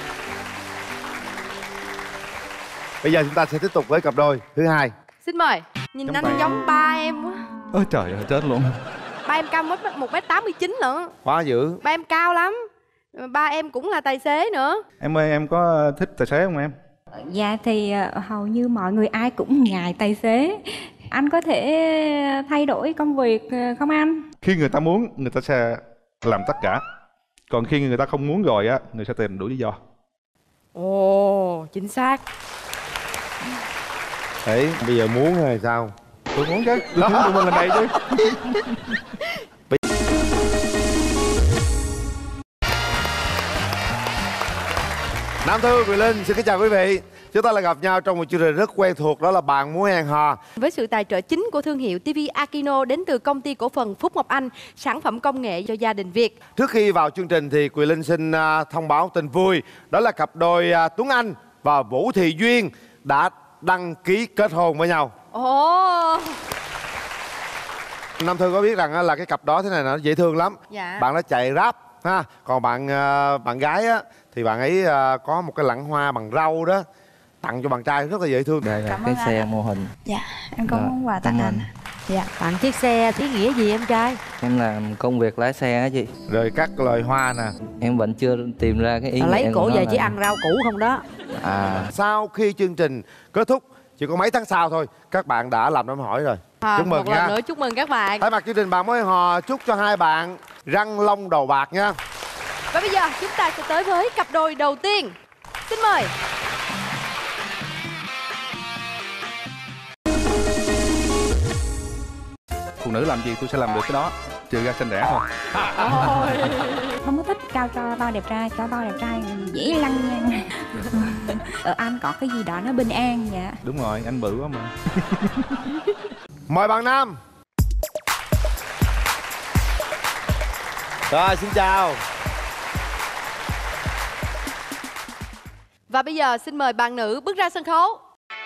Bây giờ chúng ta sẽ tiếp tục với cặp đôi thứ hai. Xin mời. Nhìn Giống anh vậy. giống ba em quá. Ôi trời ơi chết luôn. Ba em cao một mét tám mươi chín nữa. Quá dữ. Ba em cao lắm. Ba em cũng là tài xế nữa. Em ơi, em có thích tài xế không em? Dạ thì hầu như mọi người ai cũng ngại tài xế. Anh có thể thay đổi công việc không anh? Khi người ta muốn, người ta sẽ làm tất cả. Còn khi người ta không muốn rồi á, người sẽ tìm đủ lý do. Ồ, chính xác. Đấy, bây giờ muốn hay sao? Tôi muốn chứ, tôi muốn tụi mình lần này chứ. Nam Thư, Quyền Linh, xin kính chào quý vị. Chúng ta lại gặp nhau trong một chương trình rất quen thuộc, đó là Bạn Muốn Hẹn Hò. Với sự tài trợ chính của thương hiệu ti vi Aquino đến từ công ty cổ phần Phúc Ngọc Anh, sản phẩm công nghệ cho gia đình Việt. Trước khi vào chương trình thì Quyền Linh xin uh, thông báo tin vui. Đó là cặp đôi uh, Tuấn Anh và Vũ Thị Duyên đã đăng ký kết hôn với nhau. Ồ. Nam Thư có biết rằng uh, là cái cặp đó thế này nó dễ thương lắm. Dạ. Bạn đã chạy rap ha. Còn bạn uh, bạn gái á thì bạn ấy uh, có một cái lẵng hoa bằng rau đó tặng cho bạn trai rất là dễ thương. Đây là cái xe mô hình. Dạ, em có món quà tặng anh. Dạ, tặng chiếc xe ý nghĩa gì em trai? Em làm công việc lái xe á chị. Rồi các loài hoa nè. Em vẫn chưa tìm ra cái ý nghĩa. Lấy cổ về là... chỉ ăn rau củ không đó. À. Sau khi chương trình kết thúc, chỉ có mấy tháng sau thôi, các bạn đã làm đám hỏi rồi. À, chúc mừng một nha. lần nữa chúc mừng các bạn. Thay mặt chương trình Bạn Muốn Hẹn Hò, chúc cho hai bạn răng long đầu bạc nha. Và bây giờ chúng ta sẽ tới với cặp đôi đầu tiên. Xin mời. Phụ nữ làm gì tôi sẽ làm được cái đó, trừ ra xinh đẻ thôi. Không có thích cao to to đẹp trai, cao to đẹp trai dễ lăng nha. Ở anh có cái gì đó nó bình an dạ. Đúng rồi, anh bự quá mà. Mời bạn nam. Rồi, xin chào. Và bây giờ xin mời bạn nữ bước ra sân khấu.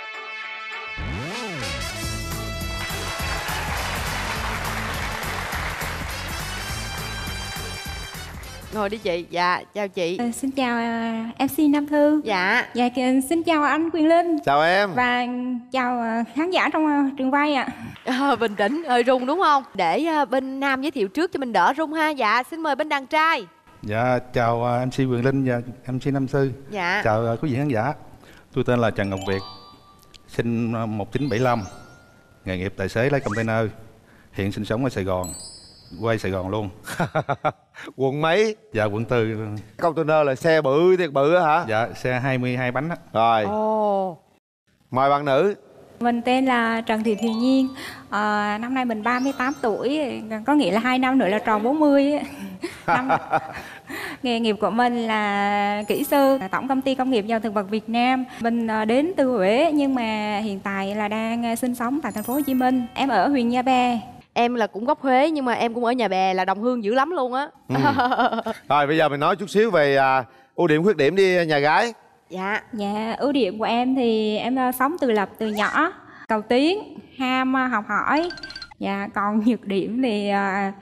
Ngồi đi chị. Dạ, chào chị. À, xin chào uh, em xê Nam Thư. Dạ. Dạ xin chào anh Quyền Linh. Chào em. Và chào uh, khán giả trong uh, trường quay ạ. À, bình tĩnh, hơi rung đúng không? Để uh, bên nam giới thiệu trước cho mình đỡ rung ha. Dạ, xin mời bên đàn trai. Dạ, chào uh, em xê Quyền Linh và em xê Nam Thư. Dạ. Chào uh, quý vị khán giả. Tôi tên là Trần Ngọc Việt, sinh uh, một nghìn chín trăm bảy mươi lăm, nghề nghiệp tài xế lái container, hiện sinh sống ở Sài Gòn, quay Sài Gòn luôn. Quận mấy? Dạ, quận tư. Container là xe bự thiệt bự á hả? Dạ, xe hai mươi hai bánh á. Rồi. Ồ. Mời bạn nữ. Mình tên là Trần Thị Thùy Nhiên. À, năm nay mình ba mươi tám tuổi, có nghĩa là hai năm nữa là tròn bốn mươi. Năm... Nghề nghiệp của mình là kỹ sư, Tổng Công ty Công nghiệp Dầu Thực vật Việt Nam. Mình đến từ Huế nhưng mà hiện tại là đang sinh sống tại thành phố Hồ Chí Minh. Em ở huyện Nhà Bè. Em là cũng gốc Huế nhưng mà em cũng ở Nhà Bè, là đồng hương dữ lắm luôn á. Ừ. Rồi bây giờ mình nói chút xíu về à, ưu điểm khuyết điểm đi nhà gái. Dạ. Dạ, ưu điểm của em thì em sống tự lập từ nhỏ, cầu tiến, ham học hỏi. Dạ, còn nhược điểm thì uh,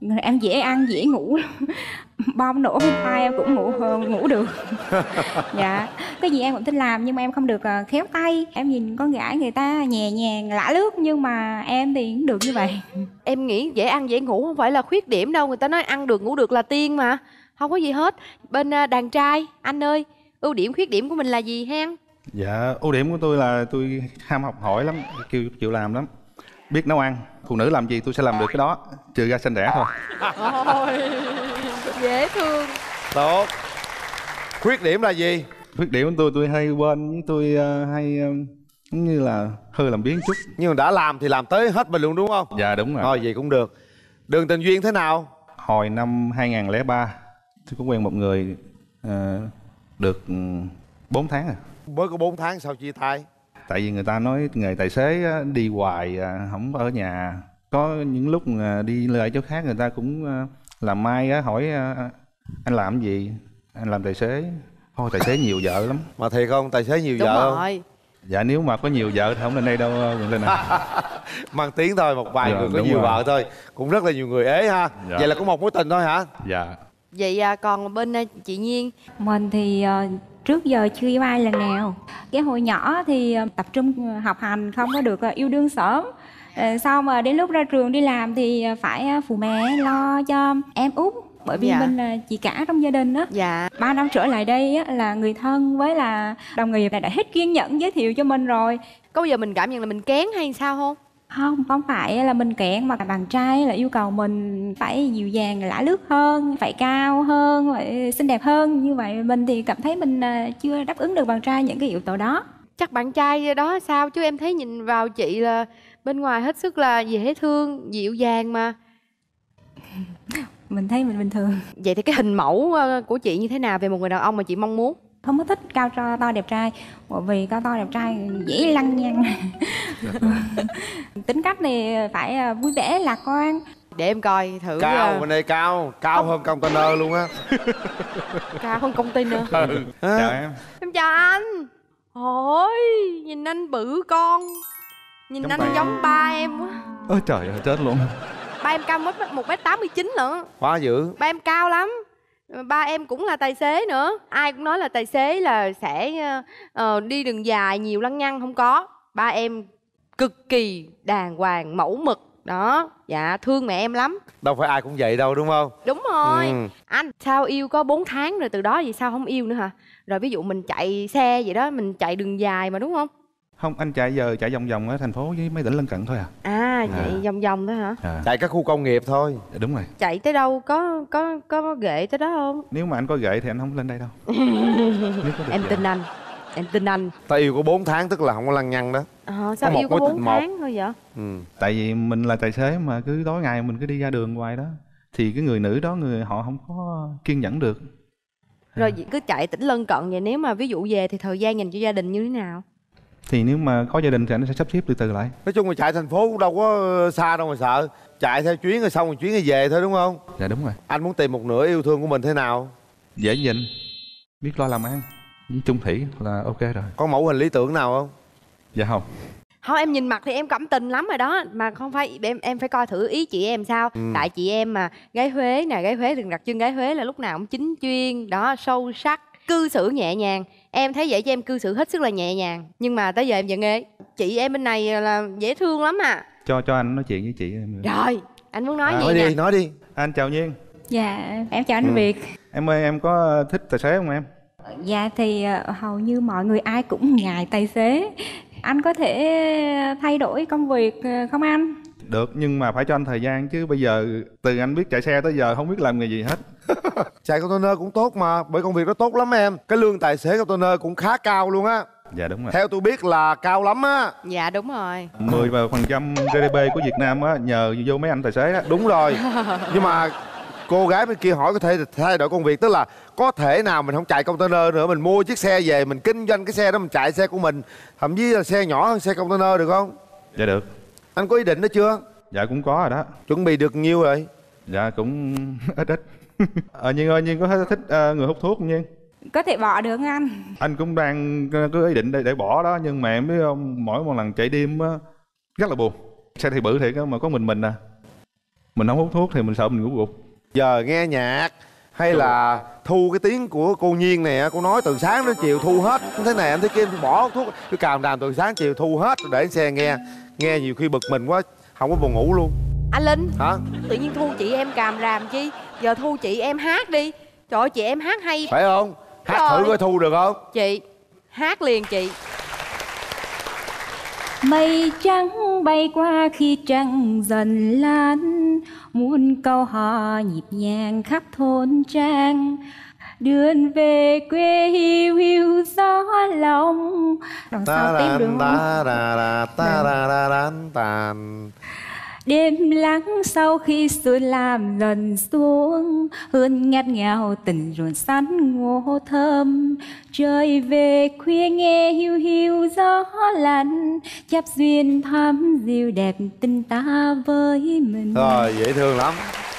Em dễ ăn dễ ngủ. Bom nổ bên tai em cũng ngủ ngủ được. Dạ, cái gì em cũng thích làm nhưng mà em không được khéo tay. Em nhìn con gái người ta nhẹ nhàng lả lướt nhưng mà em thì cũng được như vậy. Em nghĩ dễ ăn dễ ngủ không phải là khuyết điểm đâu. Người ta nói ăn được ngủ được là tiên mà. Không có gì hết. Bên đàn trai, anh ơi, ưu điểm khuyết điểm của mình là gì hen? Dạ, ưu điểm của tôi là tôi ham học hỏi lắm, chịu chịu làm lắm, biết nấu ăn. Phụ nữ làm gì tôi sẽ làm được cái đó, trừ ra xanh rẻ thôi. Ôi, dễ thương. Tốt. Khuyết điểm là gì? Khuyết điểm của tôi tôi hay quên với tôi uh, hay uh, giống như là hơi làm biếng chút. Nhưng mà đã làm thì làm tới hết mình luôn đúng không? Dạ đúng rồi. Thôi vậy cũng được. Đường tình duyên thế nào? Hồi năm hai nghìn lẻ ba tôi có quen một người uh, được bốn tháng rồi. Mới có bốn tháng sao chia tay? Tại vì người ta nói nghề tài xế đi hoài không ở nhà. Có những lúc đi lại chỗ khác người ta cũng làm mai hỏi anh làm gì? Anh làm tài xế. Thôi tài xế nhiều vợ lắm. Mà thiệt không? Tài xế nhiều Đúng vợ rồi. không? Dạ nếu mà có nhiều vợ thì không lên đây đâu lên này. Mang tiếng thôi, một vài Dạ, người có đúng nhiều rồi. vợ thôi. Cũng rất là nhiều người ế ha. Dạ. Vậy là có một mối tình thôi hả? Dạ. Vậy à, còn bên à, chị Nhiên? Mình thì uh, trước giờ chưa yêu ai lần nào. Cái hồi nhỏ thì uh, tập trung học hành, không có được uh, yêu đương sớm. Uh, sau mà đến lúc ra trường đi làm thì uh, phải uh, phụ mẹ lo cho em út. Bởi vì Dạ. mình là chị cả trong gia đình á. Dạ. Ba năm trở lại đây á, là người thân với là đồng nghiệp này đã hết kiên nhẫn giới thiệu cho mình rồi. Có bao giờ mình cảm nhận là mình kén hay sao không? Không, không phải là mình kén mà bạn trai là yêu cầu mình phải dịu dàng, lả lướt hơn, phải cao hơn, phải xinh đẹp hơn. Như vậy mình thì cảm thấy mình à, chưa đáp ứng được bạn trai những cái yếu tố đó. Chắc bạn trai đó sao chứ em thấy nhìn vào chị là bên ngoài hết sức là dễ thương, dịu dàng mà. Mình thấy mình bình thường. Vậy thì cái hình mẫu của chị như thế nào về một người đàn ông mà chị mong muốn? Không có thích cao to, to đẹp trai. Bởi vì cao to đẹp trai dễ lăng nhăng. Tính cách thì phải vui vẻ, lạc quan. Để em coi thử. Cao, uh... bên đây cao. Cao Không. hơn container luôn á. Cao hơn container. Ừ. Chào em. Em chào anh. Ôi, nhìn anh bự con. Nhìn Giống anh tay. giống ba em quá. Ôi trời ơi chết luôn. Ba em cao một mét tám mươi chín lận. Quá dữ. Ba em cao lắm. Ba em cũng là tài xế nữa. Ai cũng nói là tài xế là sẽ uh, đi đường dài nhiều lăng nhăng. Không có. Ba em cực kỳ đàng hoàng, mẫu mực. Đó, dạ thương mẹ em lắm. Đâu phải ai cũng vậy đâu đúng không? Đúng rồi. Ừ. Anh sao yêu có bốn tháng rồi từ đó vậy sao không yêu nữa hả? Rồi ví dụ mình chạy xe vậy đó, mình chạy đường dài mà đúng không? Không, anh chạy giờ chạy vòng vòng ở thành phố với mấy tỉnh lân cận thôi à. À, chạy À. vòng vòng thôi hả? À. Chạy các khu công nghiệp thôi. Dạ, đúng rồi. Chạy tới đâu có có có ghệ tới đó không? Nếu mà anh có gậy thì anh không lên đây đâu. Nếu có được Em vậy. tin anh. Em tin anh. Ta yêu có bốn tháng tức là không có lăng nhăng đó. Ờ, sao Có một yêu có mối bốn tình một. tháng thôi vậy? Ừ. Tại vì mình là tài xế mà cứ tối ngày mình cứ đi ra đường hoài đó, thì cái người nữ đó người họ không có kiên nhẫn được. Rồi cứ chạy tỉnh lân cận vậy, nếu mà ví dụ về thì thời gian dành cho gia đình như thế nào? Thì nếu mà có gia đình thì anh sẽ sắp xếp từ từ lại. Nói chung là chạy thành phố cũng đâu có xa đâu mà sợ. Chạy theo chuyến rồi xong rồi chuyến rồi về thôi đúng không? Dạ đúng rồi. Anh muốn tìm một nửa yêu thương của mình thế nào? Dễ dình, biết lo làm ăn, chung thủy là ok rồi. Có mẫu hình lý tưởng nào không? Dạ không. Không, em nhìn mặt thì em cảm tình lắm rồi đó. Mà không phải, em em phải coi thử ý chị em sao. Ừ. Tại chị em mà gái Huế nè, gái Huế thường đặc trưng gái Huế là lúc nào cũng chính chuyên, đó, sâu sắc, cư xử nhẹ nhàng. Em thấy vậy cho em cư xử hết sức là nhẹ nhàng. Nhưng mà tới giờ em giận ghê. Chị em bên này là dễ thương lắm à. Cho cho anh nói chuyện với chị em. Rồi, anh muốn nói À, gì Nói nè? đi, nói đi. Anh chào Nhiên. Dạ, em chào anh Ừ. Việt. Em ơi, em có thích tài xế không em? Dạ thì uh, hầu như mọi người ai cũng ngại tài xế. Anh có thể thay đổi công việc uh, không anh? Được, nhưng mà phải cho anh thời gian chứ bây giờ từ anh biết chạy xe tới giờ không biết làm nghề gì hết. Chạy container cũng tốt mà, bởi công việc đó tốt lắm em. Cái lương tài xế container cũng khá cao luôn á. Dạ đúng rồi. Theo tôi biết là cao lắm á. Dạ đúng rồi. mười phần trăm giê đê pê của Việt Nam á, nhờ vô mấy anh tài xế á. Đúng rồi. Nhưng mà cô gái bên kia hỏi có thể thay đổi công việc. Tức là có thể nào mình không chạy container nữa, mình mua chiếc xe về, mình kinh doanh cái xe đó, mình chạy xe của mình, thậm chí là xe nhỏ hơn xe container được không? Dạ được. Anh có ý định đó chưa? Dạ cũng có rồi đó. Chuẩn bị được nhiêu rồi? Dạ cũng ít ít. Ờ Nhiên ơi, Nhiên có thích uh, người hút thuốc không Nhiên? Có thể bỏ được không anh? Anh cũng đang có ý định để, để bỏ đó, nhưng mà em biết không, mỗi một lần chạy đêm á rất là buồn. Xe thì bự thiệt á, mà có mình mình à. Mình không hút thuốc thì mình sợ mình ngủ gục. Giờ nghe nhạc hay là thu cái tiếng của cô Nhiên này, cô nói từ sáng đến chiều thu hết. Thế này anh thấy kia bỏ thuốc, cứ càm đàm từ sáng chiều thu hết để xe nghe. Nghe nhiều khi bực mình quá, không có buồn ngủ luôn. Anh Linh. Hả? Tự nhiên thu chị em càm ràm chi? Giờ thu chị em hát đi. Trời ơi, chị em hát hay. Phải không? Hát rồi. Thử coi thu được không? Chị, hát liền chị. Mây trắng bay qua khi trăng dần lan, muôn câu hò nhịp nhàng khắp thôn trang. Đường về quê hiu hiu gió lòng. Đằng sau tiếp được không? Đêm lắng sau khi xuôi làm dần xuống, hương ngát ngào tình ruộng sắn ngô thơm. Trời về khuya nghe hiu hiu gió lạnh, chắp duyên thắm dịu đẹp tình ta với mình. Rồi, dễ thương lắm.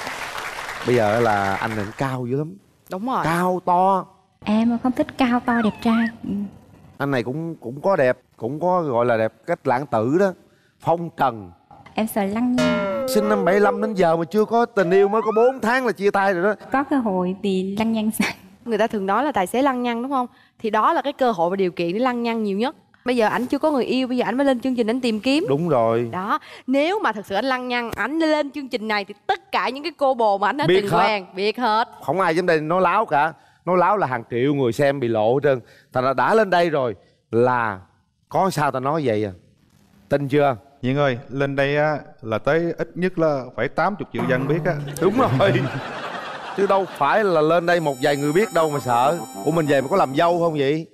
Bây giờ là anh này cao dữ lắm. Đúng rồi. Cao to. Em không thích cao to đẹp trai. Anh này cũng cũng có đẹp, cũng có gọi là đẹp cách lãng tử đó. Phong trần. Em sợ lăng nhăng. Sinh năm bảy lăm đến giờ mà chưa có tình yêu, mới có bốn tháng là chia tay rồi đó. Có cơ hội thì lăng nhăng sao? Người ta thường nói là tài xế lăng nhăng đúng không? Thì đó là cái cơ hội và điều kiện để lăng nhăng nhiều nhất. Bây giờ ảnh chưa có người yêu, bây giờ ảnh mới lên chương trình ảnh tìm kiếm. Đúng rồi. Đó, nếu mà thật sự anh lăng nhăng, ảnh lên chương trình này thì tất cả những cái cô bồ mà ảnh đã biết từng hết. quen biết hết. Không ai dám đây nói láo cả. Nói láo là hàng triệu người xem bị lộ hết trơn. Thành ra đã lên đây rồi là có sao ta nói vậy à. Tin chưa? Nhiên ơi, lên đây á là tới ít nhất là phải tám mươi triệu dân biết á. Đúng rồi. Chứ đâu phải là lên đây một vài người biết đâu mà sợ. Ủa mình về mà có làm dâu không vậy?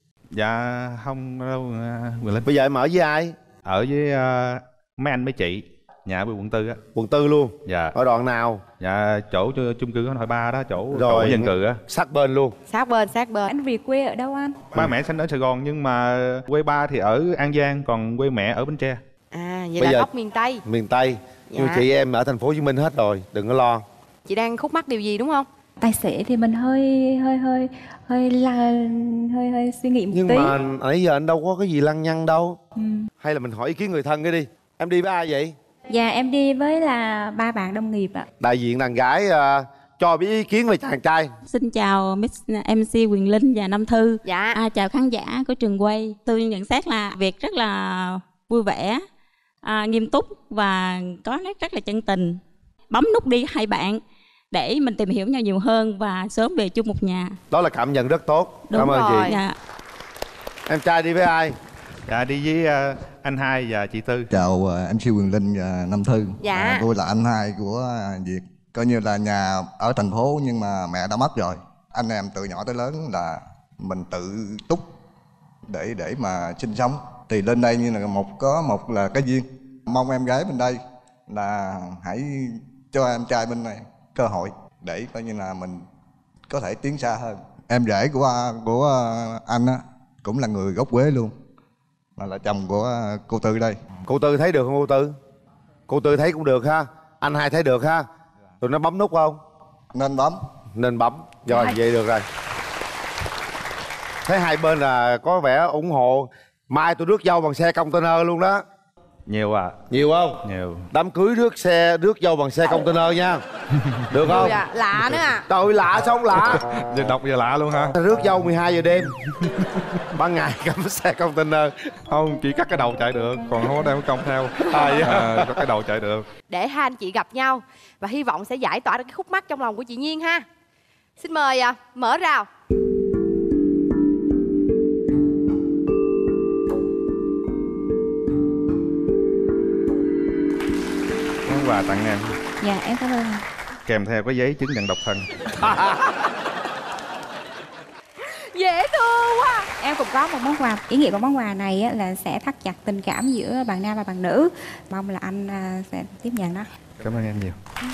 Dạ không đâu Quyền Linh. Bây giờ em ở với ai? Ở với uh, mấy anh mấy chị. Nhà ở quận tư á. Quận tư luôn? Dạ. Ở đoạn nào? Dạ chỗ chung cư Hội Ba đó, chỗ rồi tổ dân cư á. Sát bên luôn. Sát bên, sát bên. Anh về quê ở đâu anh? Ba mẹ sinh ở Sài Gòn nhưng mà quê ba thì ở An Giang, còn quê mẹ ở Bến Tre. À vậy bây là giờ gốc miền Tây. Miền Tây. Dạ. Nhưng chị em ở thành phố Hồ Chí Minh hết rồi, đừng có lo. Chị đang khúc mắc điều gì đúng không? Tài xế thì mình hơi hơi hơi hơi là hơi hơi suy nghĩ một nhưng tí. Nhưng mà nãy giờ anh đâu có cái gì lăng nhăng đâu. Ừ. Hay là mình hỏi ý kiến người thân cái đi. Em đi với ai vậy? Dạ em đi với là ba bạn đồng nghiệp ạ. Đại diện đàn gái uh, cho biết ý kiến về chàng trai. Xin chào em xê Quyền Linh và Nam Thư. Dạ. À, chào khán giả của trường quay. Tôi nhận xét là việc rất là vui vẻ, à, nghiêm túc và có nét rất là chân tình. Bấm nút đi hai bạn để mình tìm hiểu nhau nhiều hơn và sớm về chung một nhà. Đó là cảm nhận rất tốt. Đúng Cảm ơn rồi. chị. Dạ. Em trai đi với ai? Dạ đi với uh, anh Hai và chị Tư. Chào uh, em xê Quyền Linh và Nam Thư. Dạ. À, tôi là anh Hai của uh, Việt. Coi như là nhà ở thành phố nhưng mà mẹ đã mất rồi. Anh em từ nhỏ tới lớn là mình tự túc để để mà sinh sống. Thì lên đây như là một có một là cái duyên. Mong em gái bên đây là hãy cho em trai bên này cơ hội để coi như là mình có thể tiến xa hơn. Em rể của của anh á cũng là người gốc Quế luôn, mà là chồng của cô Tư đây. Cô Tư thấy được không cô Tư? Cô Tư thấy cũng được ha. Anh Hai thấy được ha. Tụi nó bấm nút không? Nên bấm. Nên bấm. Rồi vậy được rồi. Thấy hai bên là có vẻ ủng hộ. Mai tôi rước dâu bằng xe container luôn đó. Nhiều à? Nhiều không? Nhiều. Đám cưới rước xe rước dâu bằng xe container nha. Được không? À, lạ nữa à. Trời lạ sao không lạ? Giờ đọc giờ lạ luôn hả? Rước dâu mười hai giờ đêm. Ban ngày cắm xe container. Không, chỉ cắt cái đầu chạy được, còn không có đem công theo. À, yeah. À, có cái đầu chạy được. Để hai anh chị gặp nhau và hy vọng sẽ giải tỏa được cái khúc mắc trong lòng của chị Nhiên ha. Xin mời à, mở rào. Món quà tặng em. Dạ em cảm ơn. Kèm theo có giấy chứng nhận độc thân. Dễ thương quá. Em cũng có một món quà. Ý nghĩa của món quà này á, là sẽ thắt chặt tình cảm giữa bạn nam và bạn nữ. Mong là anh à, sẽ tiếp nhận đó. Cảm ơn em nhiều.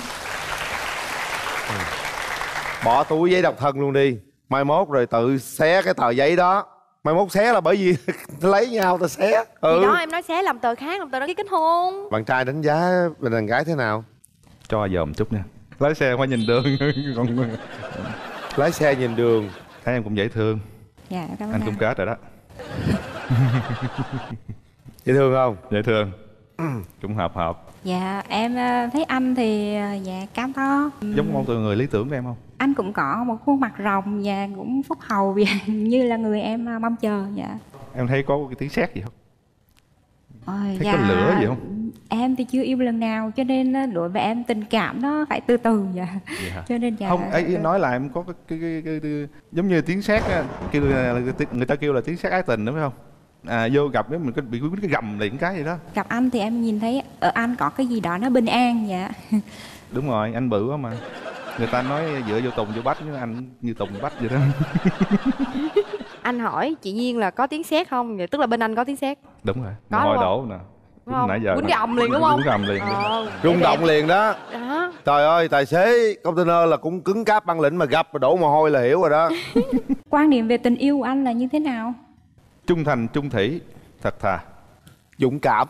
Bỏ túi giấy độc thân luôn đi. Mai mốt rồi tự xé cái tờ giấy đó. Mai mốt xé là bởi vì lấy nhau ta xé. Ừ. Thì đó em nói xé làm tờ khác, làm tờ đó ký kết hôn. Bạn trai đánh giá bên đàn gái thế nào? Cho dòm chút nha. Lái xe không phải nhìn đường. Còn... Lái xe nhìn đường. Thấy em cũng dễ thương. Dạ cảm ơn anh cũng kết rồi đó. Dễ thương không? Dễ thương. Cũng hợp hợp. Dạ em ờ, thấy anh thì ờ, dạ cao to. Giống một người lý tưởng của em không? Anh cũng có một khuôn mặt rồng và cũng phúc hậu và như là người em ờ, mong chờ. Dạ. Em thấy có cái tiếng sét gì không? Ôi, Thấy dạ, có lửa gì không? Em thì chưa yêu lần nào cho nên ờ, đối với em tình cảm nó phải từ từ. Dạ. Dạ. Cho nên dạ. Không, ấy nói lại em có cái, cái, cái, cái, cái giống như tiếng sét á, kêu là người ta kêu là tiếng sét ái tình đúng không? À, vô gặp nếu mình có bị cái gầm liền cái gì đó. Gặp anh thì em nhìn thấy ở anh có cái gì đó nó bình an. Dạ. Đúng rồi, anh bự quá mà. Người ta nói dựa vô Tùng vô Bách, nhưng anh như Tùng Bách vậy đó. Anh hỏi chị Nhiên là có tiếng sét không? Vậy tức là bên anh có tiếng sét. Đúng rồi, có hồi đúng đổ nè. Đúng không? Nãy giờ Quýnh gầm liền đúng không? Quýnh gầm liền. Ờ, Rung động đẹp. liền đó. Đó. Trời ơi, tài xế container là cũng cứng cáp băng lĩnh mà gặp mà đổ mồ hôi là hiểu rồi đó. Quan điểm về tình yêu của anh là như thế nào? Trung thành, trung thủy, thật thà, dũng cảm.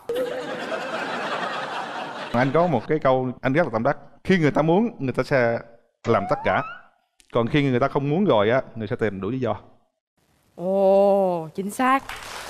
Anh có một cái câu anh rất là tâm đắc. Khi người ta muốn, người ta sẽ làm tất cả. Còn khi người ta không muốn rồi á, người sẽ tìm đủ lý do. Ồ, chính xác.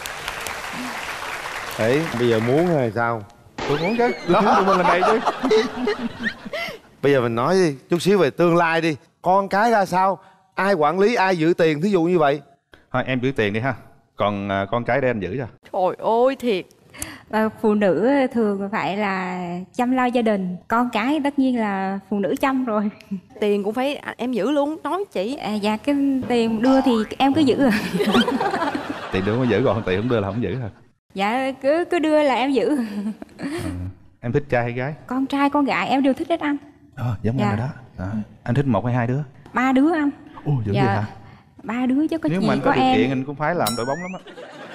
Đấy, bây giờ muốn hay sao? Tôi muốn chứ, tôi muốn tụi mình làm đây chứ. Bây giờ mình nói đi, chút xíu về tương lai đi. Con cái ra sao? Ai quản lý, ai giữ tiền, thí dụ như vậy? Thôi em giữ tiền đi ha. Còn à, con cái để anh giữ cho. Trời ơi thiệt. Và phụ nữ thường phải là chăm lo gia đình. Con cái tất nhiên là phụ nữ chăm rồi. Tiền cũng phải em giữ luôn, nói chị. À, dạ cái tiền đưa thì em cứ giữ. Tiền đưa mới giữ, còn tiền không đưa là không giữ hả? Dạ cứ cứ đưa là em giữ. À, em thích trai hay gái? Con trai con gái em đều thích hết anh. Ờ, giống Dạ. anh rồi đó. À, anh thích một hay hai đứa? Ba đứa anh. Ồ, dữ Dạ. vậy hả? Ba đứa chứ có Nếu chị mà anh có có điều em. kiện anh cũng phải làm đội bóng lắm á.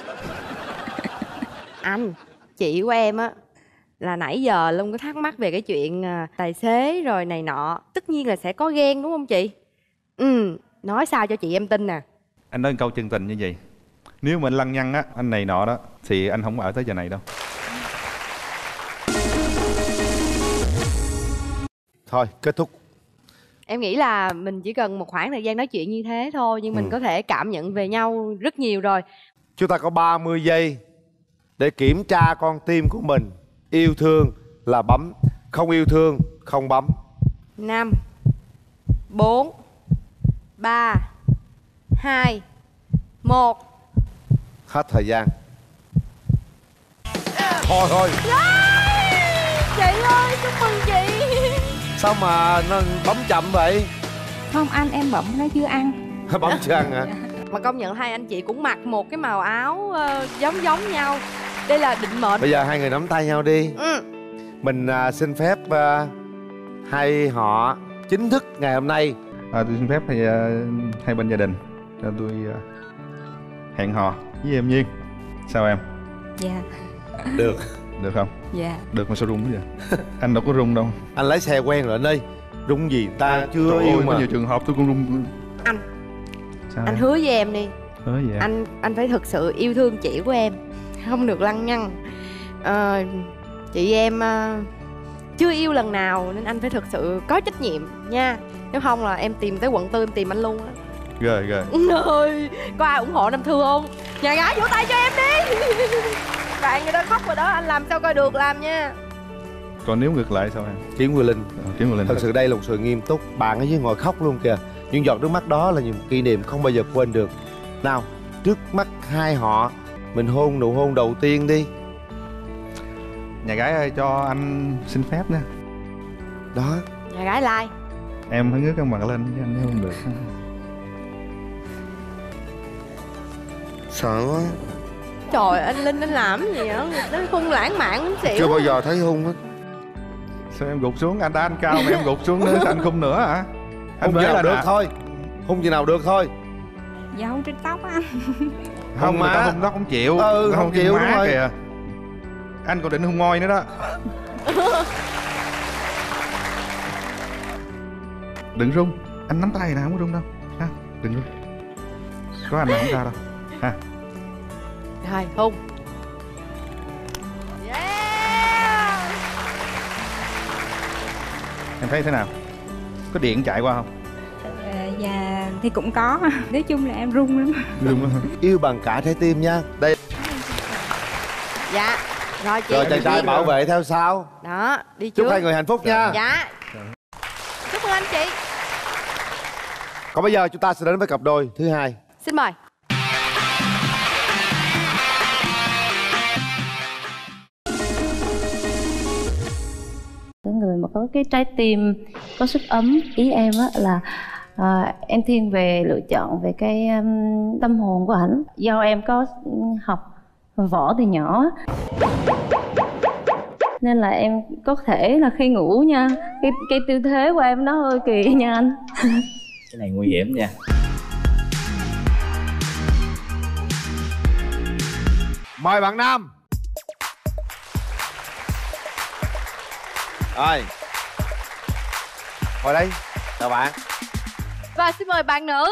Anh, chị của em á là nãy giờ luôn có thắc mắc về cái chuyện à, tài xế rồi này nọ. Tất nhiên là sẽ có ghen đúng không chị? Ừ, nói sao cho chị em tin nè. Anh nói một câu chân tình như vậy. Nếu mà anh lăng nhăng á, anh này nọ đó, thì anh không ở tới giờ này đâu. Thôi, kết thúc. Em nghĩ là mình chỉ cần một khoảng thời gian nói chuyện như thế thôi, nhưng mình Ừ. có thể cảm nhận về nhau rất nhiều rồi. Chúng ta có ba mươi giây để kiểm tra con tim của mình. Yêu thương là bấm, không yêu thương không bấm. Năm, bốn, ba, hai, một. Hết thời gian. Thôi thôi. Chị ơi, chúc mừng chị. Sao mà nó bấm chậm vậy? Không anh, em bấm nó chưa ăn. Bấm chưa ăn hả? Mà công nhận hai anh chị cũng mặc một cái màu áo ờ, giống giống nhau. Đây là định mệnh. Bây giờ hai người nắm tay nhau đi. Ừ. Mình à, xin phép à, hai họ chính thức ngày hôm nay. À, tôi xin phép thì uh, hai bên gia đình cho tôi uh, hẹn hò với em Nhiên. Sao em? Dạ. Được. Được không? Dạ. Được mà sao rung quá vậy? Anh đâu có rung đâu. Anh lái xe quen rồi anh ơi. Rung gì ta À, chưa trời yêu ơi, mà. có nhiều trường hợp tôi cũng rung. Anh. Sao Anh em? hứa với em đi. Hứa gì em? Anh anh phải thực sự yêu thương chị của em, không được lăng nhăng. Ờ, chị em ờ, chưa yêu lần nào nên anh phải thực sự có trách nhiệm nha. Nếu không là em tìm tới quận tư em tìm anh luôn á. Rồi rồi. Ơi, có ai ủng hộ Nam Thư không? Nhà gái vỗ tay cho em đi. Bạn người ta khóc rồi đó, anh làm sao coi được làm nha. Còn nếu ngược lại sao em? Kiến Quyền Linh. À, Kiến Quyền Linh. Thật sự đây là một sự nghiêm túc. Bạn ở dưới ngồi khóc luôn kìa. Những giọt nước mắt đó là những kỷ niệm không bao giờ quên được. Nào, trước mắt hai họ, mình hôn nụ hôn đầu tiên đi. Nhà gái ơi, cho anh xin phép nha. Đó. Nhà gái like. Em phải ngước cái mặt lên chứ anh thấy không được. Sợ quá. Trời, anh Linh anh làm cái gì vậy? Nó hung lãng mạn muốn xỉu. Chưa bao giờ thấy hung hết. Sao em gục xuống? Anh đã anh cao mà em gục xuống nữa, sao anh không nữa hả? Anh Hung bế gì nào lên được à? thôi. Hung gì nào được thôi. Dâu trên tóc anh. Không, người ta má. hung đó không chịu. Ừ, Nó không chịu, má đúng rồi. kìa. Anh còn định hung ngôi nữa đó. Đừng rung. Anh nắm tay nè, không có rung đâu ha. Đừng rung. Có anh là không ra đâu ha. Rồi, hung. Em thấy thế nào? Có điện chạy qua không? À, dạ thì cũng có. Nói chung là em run lắm. Rung lắm. Yêu bằng cả trái tim nha. Đây. Dạ, Rồi chị. Rồi chàng trai bảo vệ theo sau. Đó, đi trước. Chúc hai người hạnh phúc nha. Dạ. Chúc mừng anh chị. Còn bây giờ chúng ta sẽ đến với cặp đôi thứ hai. Xin mời. Cái người mà có cái trái tim có sức ấm, ý em á là à, em thiên về lựa chọn về cái um, tâm hồn của ảnh. Do em có học võ từ nhỏ nên là em có thể là khi ngủ nha, cái cái tư thế của em nó hơi kỳ nha anh. Cái này nguy hiểm nha. Mời bạn nam. Rồi, ngồi đây, chào bạn. Và xin mời bạn nữ.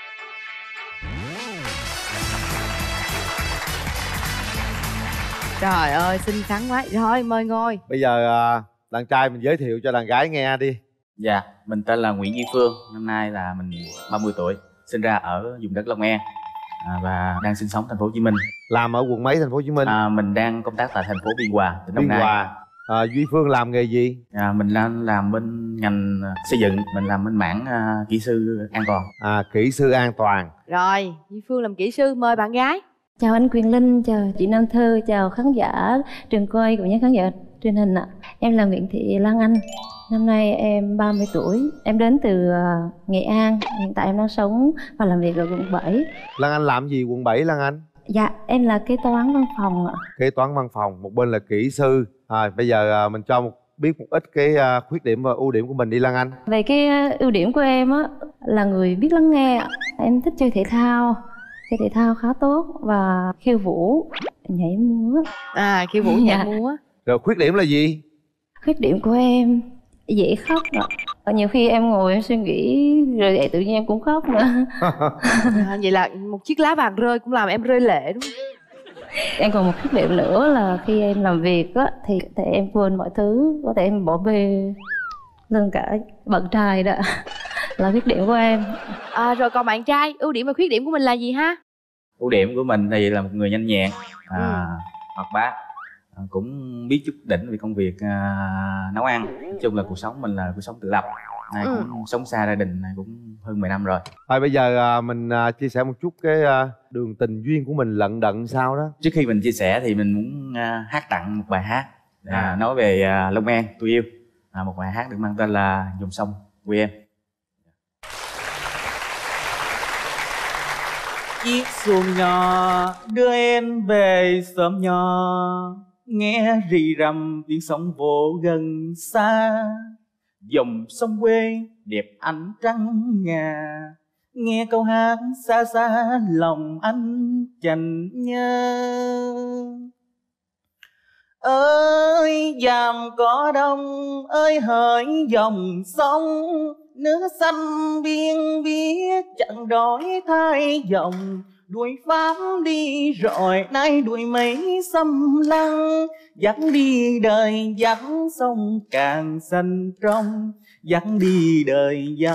Trời ơi, xinh xắn quá. Rồi, mời ngồi. Bây giờ à, đàn trai mình giới thiệu cho đàn gái nghe đi. Dạ, mình tên là Nguyễn Duy Phương. Năm nay là mình ba mươi tuổi. Sinh ra ở vùng đất Long An à, và đang sinh sống thành phố Hồ Chí Minh. Làm ở quận mấy thành phố Hồ Chí Minh? À, mình đang công tác tại thành phố Biên Hòa, tỉnh Đồng Nai. Biên Hòa. À, Duy Phương làm nghề gì? À, mình đang làm bên ngành xây dựng, mình làm bên mảng uh, kỹ sư an toàn. À, kỹ sư an toàn. Rồi, Duy Phương làm kỹ sư, mời bạn gái. Chào anh Quyền Linh, chào chị Nam Thư, chào khán giả trường quay cũng như khán giả truyền hình ạ. Em là Nguyễn Thị Lan Anh. Năm nay em ba mươi tuổi, em đến từ uh, Nghệ An. Hiện tại em đang sống và làm việc ở quận bảy. Lan Anh làm gì quận bảy Lan Anh? Dạ, em là kế toán văn phòng ạ. Kế toán văn phòng, một bên là kỹ sư. À, bây giờ uh, mình cho một biết một ít cái uh, khuyết điểm và ưu điểm của mình đi Lan Anh. Về cái uh, ưu điểm của em á là người biết lắng nghe ạ. Em thích chơi thể thao, chơi thể thao khá tốt và khiêu vũ, nhảy múa. À, khiêu vũ nhảy múa. Rồi khuyết điểm là gì? Khuyết điểm của em dễ khóc ạ. Nhiều khi em ngồi em suy nghĩ rồi vậy tự nhiên em cũng khóc nữa. À, vậy là một chiếc lá vàng rơi cũng làm em rơi lệ đúng không? Em còn một khuyết điểm nữa là khi em làm việc á thì có thể em quên mọi thứ, có thể em bỏ bê luôn cả bạn trai đó. Là khuyết điểm của em. À, rồi còn bạn trai, ưu điểm và khuyết điểm của mình là gì ha? Ưu điểm của mình thì là một người nhanh nhẹn, à, Ừ. hoạt bát, à, cũng biết chút đỉnh về công việc à, nấu ăn. Nói chung là cuộc sống mình là cuộc sống tự lập. Này Ừ. cũng sống xa gia đình này cũng hơn mười năm rồi. Rồi bây giờ à, mình à, chia sẻ một chút cái à, đường tình duyên của mình lận đận sao đó. Trước khi mình chia sẻ thì mình muốn à, hát tặng một bài hát à, nói về à, Long An tôi yêu, à, một bài hát được mang tên là Dòng Sông Quê Em. Chiếc xuồng nhỏ đưa em về xóm nhỏ, nghe rì rầm tiếng sóng vỗ gần xa. Dòng sông quê đẹp ánh trắng ngà, nghe câu hát xa xa lòng anh chạnh nhớ. Ơi dàm cỏ đông, ơi hỡi dòng sông, nước xanh biên biết chẳng đổi thay dòng. Đuổi pháp đi rồi nay đuổi mấy xâm lăng, dắt đi đời dắt sông càng xanh trong, dắt đi đời dắt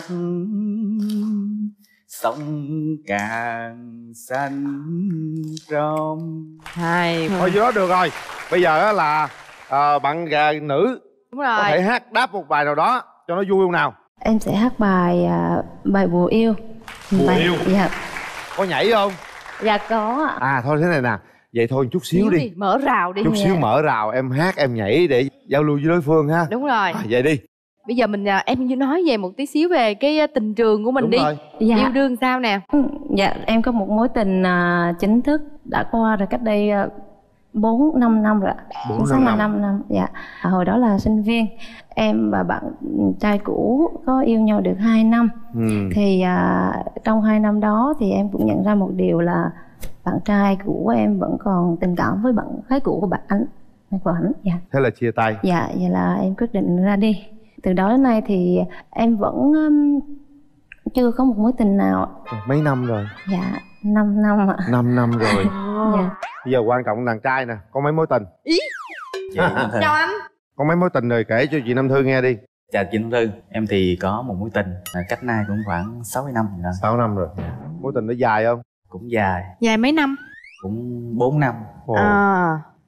sông càng xanh trong. Hay Thôi vô đó được rồi. Bây giờ á là à, bạn gà nữ đúng rồi, có thể hát đáp một bài nào đó cho nó vui không nào? Em sẽ hát bài à, bài Bùa Yêu. Bùa bài, Yêu? Dạ. Có nhảy không? Dạ có ạ. À thôi thế này nè, vậy thôi chút xíu đi. đi, mở rào đi. Chút xíu mở rào em hát em nhảy để giao lưu với đối phương ha. Đúng rồi. À, vậy đi. Bây giờ mình à, em như nói về một tí xíu về cái à, tình trường của mình. Đúng đi rồi. Dạ. Yêu đương sao nè? Ừ, dạ em có một mối tình à, chính thức đã qua rồi cách đây à, bốn năm năm rồi. Bốn năm năm năm năm. Dạ. À, hồi đó là sinh viên. Em và bạn trai cũ có yêu nhau được hai năm. Ừ. Thì à, trong hai năm đó thì em cũng nhận ra một điều là bạn trai cũ của em vẫn còn tình cảm với bạn gái cũ của bạn anh của ảnh. Dạ. Thế là chia tay. Dạ, vậy là em quyết định ra đi. Từ đó đến nay thì em vẫn um, chưa có một mối tình nào. Mấy năm rồi? Dạ, năm năm ạ. Năm năm rồi. Dạ. Bây giờ quan trọng đàn trai nè, có mấy mối tình? Ý. Chào anh. Có mấy mối tình rồi kể cho chị Nam Thư nghe đi. Chào chị Nam Thư, em thì có một mối tình cách nay cũng khoảng sáu năm rồi. sáu năm rồi. Mối tình nó dài không? Cũng dài. Dài mấy năm? Cũng bốn năm. Ồ. À.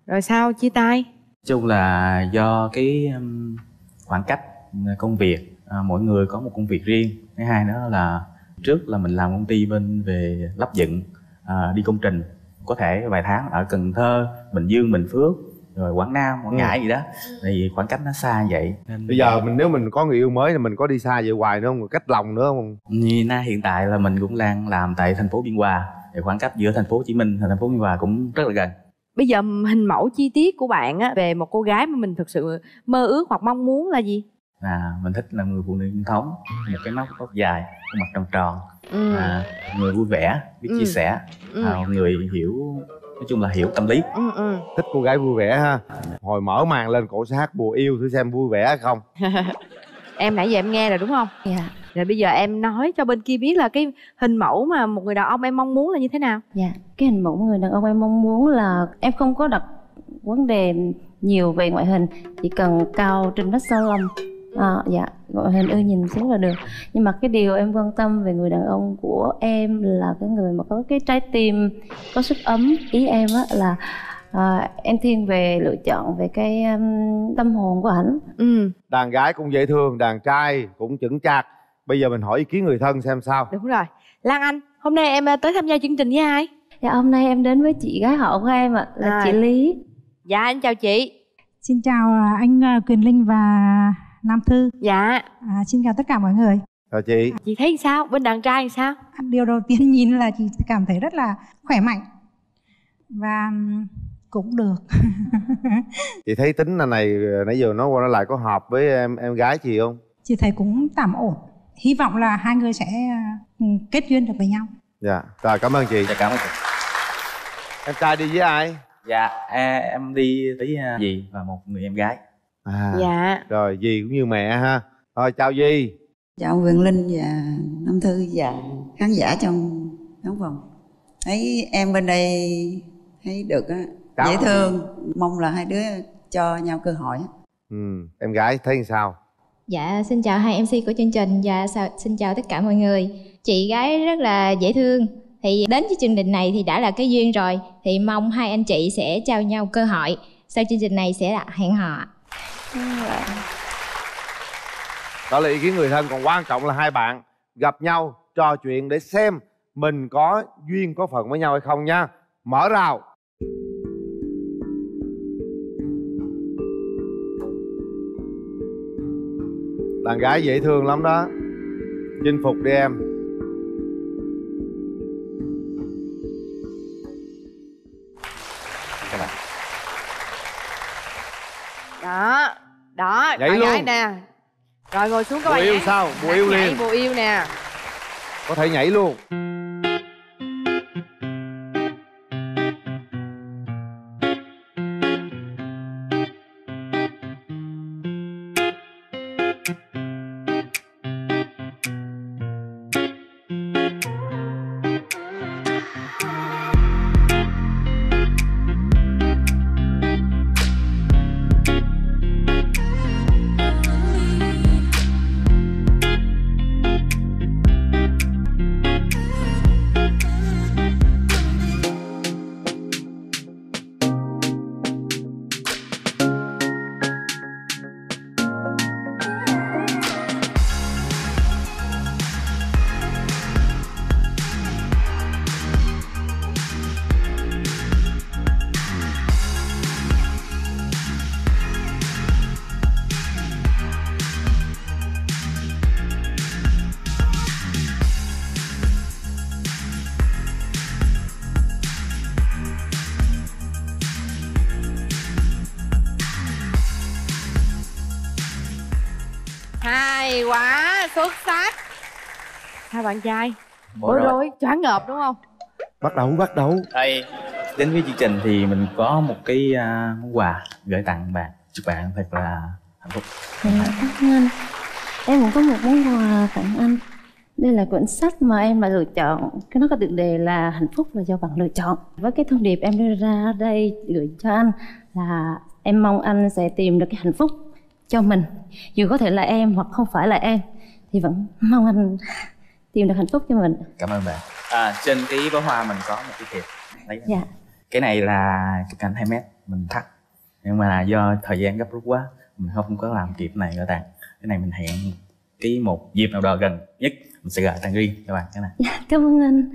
Rồi sao chia tay? Chung là do cái um, khoảng cách công việc, à, mỗi người có một công việc riêng. Thứ hai nữa là trước là mình làm công ty bên về lắp dựng, à, đi công trình, có thể vài tháng ở Cần Thơ, Bình Dương, Bình Phước, rồi Quảng Nam, Quảng Ngãi gì đó, thì khoảng cách nó xa vậy nên bây giờ mình nếu mình có người yêu mới thì mình có đi xa vậy hoài nữa không, cách lòng nữa không? Như na hiện tại là mình cũng đang làm tại thành phố Biên Hòa, thì khoảng cách giữa thành phố Hồ Chí Minh và thành phố Biên Hòa cũng rất là gần. Bây giờ hình mẫu chi tiết của bạn á, về một cô gái mà mình thực sự mơ ước hoặc mong muốn là gì? À, mình thích là người phụ nữ truyền thống, một cái móc tóc dài, khuôn mặt tròn tròn, ừ. à, người vui vẻ, biết ừ. chia sẻ, ừ. à, người hiểu, nói chung là hiểu tâm lý. ừ, ừ. Thích cô gái vui vẻ ha. Hồi mở màn lên cổ sẽ hát Bùa Yêu thử xem vui vẻ hay không. Em nãy giờ em nghe rồi đúng không? Dạ. Yeah. Rồi bây giờ em nói cho bên kia biết là cái hình mẫu mà một người đàn ông em mong muốn là như thế nào? Dạ, yeah. Cái hình mẫu người đàn ông em mong muốn là em không có đặt vấn đề nhiều về ngoại hình, chỉ cần cao trên vách sau lông. À, dạ, ngoại hình ưa nhìn xuống là được. Nhưng mà cái điều em quan tâm về người đàn ông của em là cái người mà có cái trái tim, có sức ấm. Ý em á là à, em thiên về lựa chọn về cái um, tâm hồn của ảnh. ừ. Đàn gái cũng dễ thương, đàn trai cũng chững chạc. Bây giờ mình hỏi ý kiến người thân xem sao. Đúng rồi. Lan Anh, hôm nay em tới tham gia chương trình với ai? Dạ, hôm nay em đến với chị gái họ của em ạ, là à. chị Lý. Dạ, anh chào chị. Xin chào anh Quyền Linh và Nam Thư. Dạ. À, xin chào tất cả mọi người. Chào chị. Chị thấy sao? Bên đàn trai thì sao? Điều đầu tiên nhìn là chị cảm thấy rất là khỏe mạnh và cũng được. Chị thấy tính này này nãy giờ nói qua nói lại có hợp với em em gái chị không? Chị thấy cũng tạm ổn. Hy vọng là hai người sẽ kết duyên được với nhau. Dạ. Rồi, cảm ơn chị. Dạ, cảm ơn chị. Em trai đi với ai? Dạ, em đi với dì và một người em gái. À, dạ. Rồi dì cũng như mẹ ha. Rồi chào dì. Chào Quyền Linh và Nam Thư và khán giả trong khán phòng. Thấy em bên đây thấy được á, dễ thương. Mong là hai đứa cho nhau cơ hội. Ừ, em gái thấy sao? Dạ, xin chào hai em xê của chương trình và xin chào tất cả mọi người. Chị gái rất là dễ thương. Thì đến với chương trình này thì đã là cái duyên rồi. Thì mong hai anh chị sẽ trao nhau cơ hội. Sau chương trình này sẽ là hẹn hò. Đó là ý kiến người thân, còn quan trọng là hai bạn gặp nhau, trò chuyện để xem mình có duyên có phận với nhau hay không nha. Mở rào. Đàn gái dễ thương lắm đó. Chinh phục đi em. Đó, đó, nhảy bạn luôn. gái nè. Rồi ngồi xuống các Bùa bạn. yêu nhảy. sao? Bùa yêu nhảy, liền. Bùa yêu nè. Có thể nhảy luôn. Hay quá, xuất sắc. Hai bạn trai Bối bối rối. rối, choáng ngợp đúng không? Bắt đầu, bắt đầu. Đây, đến với chương trình thì mình có một cái uh, món quà gửi tặng bạn. Chúc bạn thật là hạnh phúc. Dạ, cảm ơn anh. Em cũng có một món quà tặng anh. Đây là quyển sách mà em đã lựa chọn. Cái nó có tựa đề là hạnh phúc là do bạn lựa chọn. Với cái thông điệp em đưa ra đây gửi cho anh là em mong anh sẽ tìm được cái hạnh phúc cho mình. Dù có thể là em hoặc không phải là em thì vẫn mong anh tìm được hạnh phúc cho mình. Cảm ơn bạn. À, trên cái bó hoa mình có một cái thiệp. Đấy. Dạ. Cái này là cái cành hai mét. mình thắt, nhưng mà do thời gian gấp rút quá mình không có làm kịp này gỡ tàn. Cái này mình hẹn cái một dịp nào đó gần nhất mình sẽ gỡ tàn riêng cho bạn cái này. Dạ, cảm ơn anh.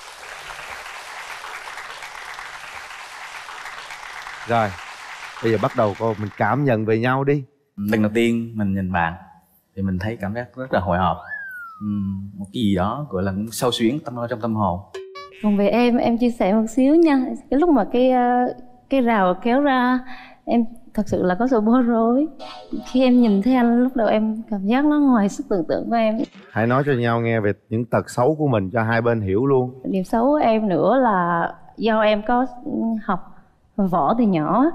Rồi, bây giờ bắt đầu cô mình cảm nhận về nhau đi. Lần đầu tiên mình nhìn bạn thì mình thấy cảm giác rất là hồi hộp, uhm, một cái gì đó gọi là sâu xuyến tâm trong tâm hồn. Còn về em, em chia sẻ một xíu nha. Cái lúc mà cái cái rào kéo ra, em thật sự là có sự bối rối. Khi em nhìn thấy anh, lúc đầu em cảm giác nó ngoài sức tưởng tượng của em. Hãy nói cho nhau nghe về những tật xấu của mình cho hai bên hiểu luôn. Điểm xấu của em nữa là do em có học võ từ nhỏ,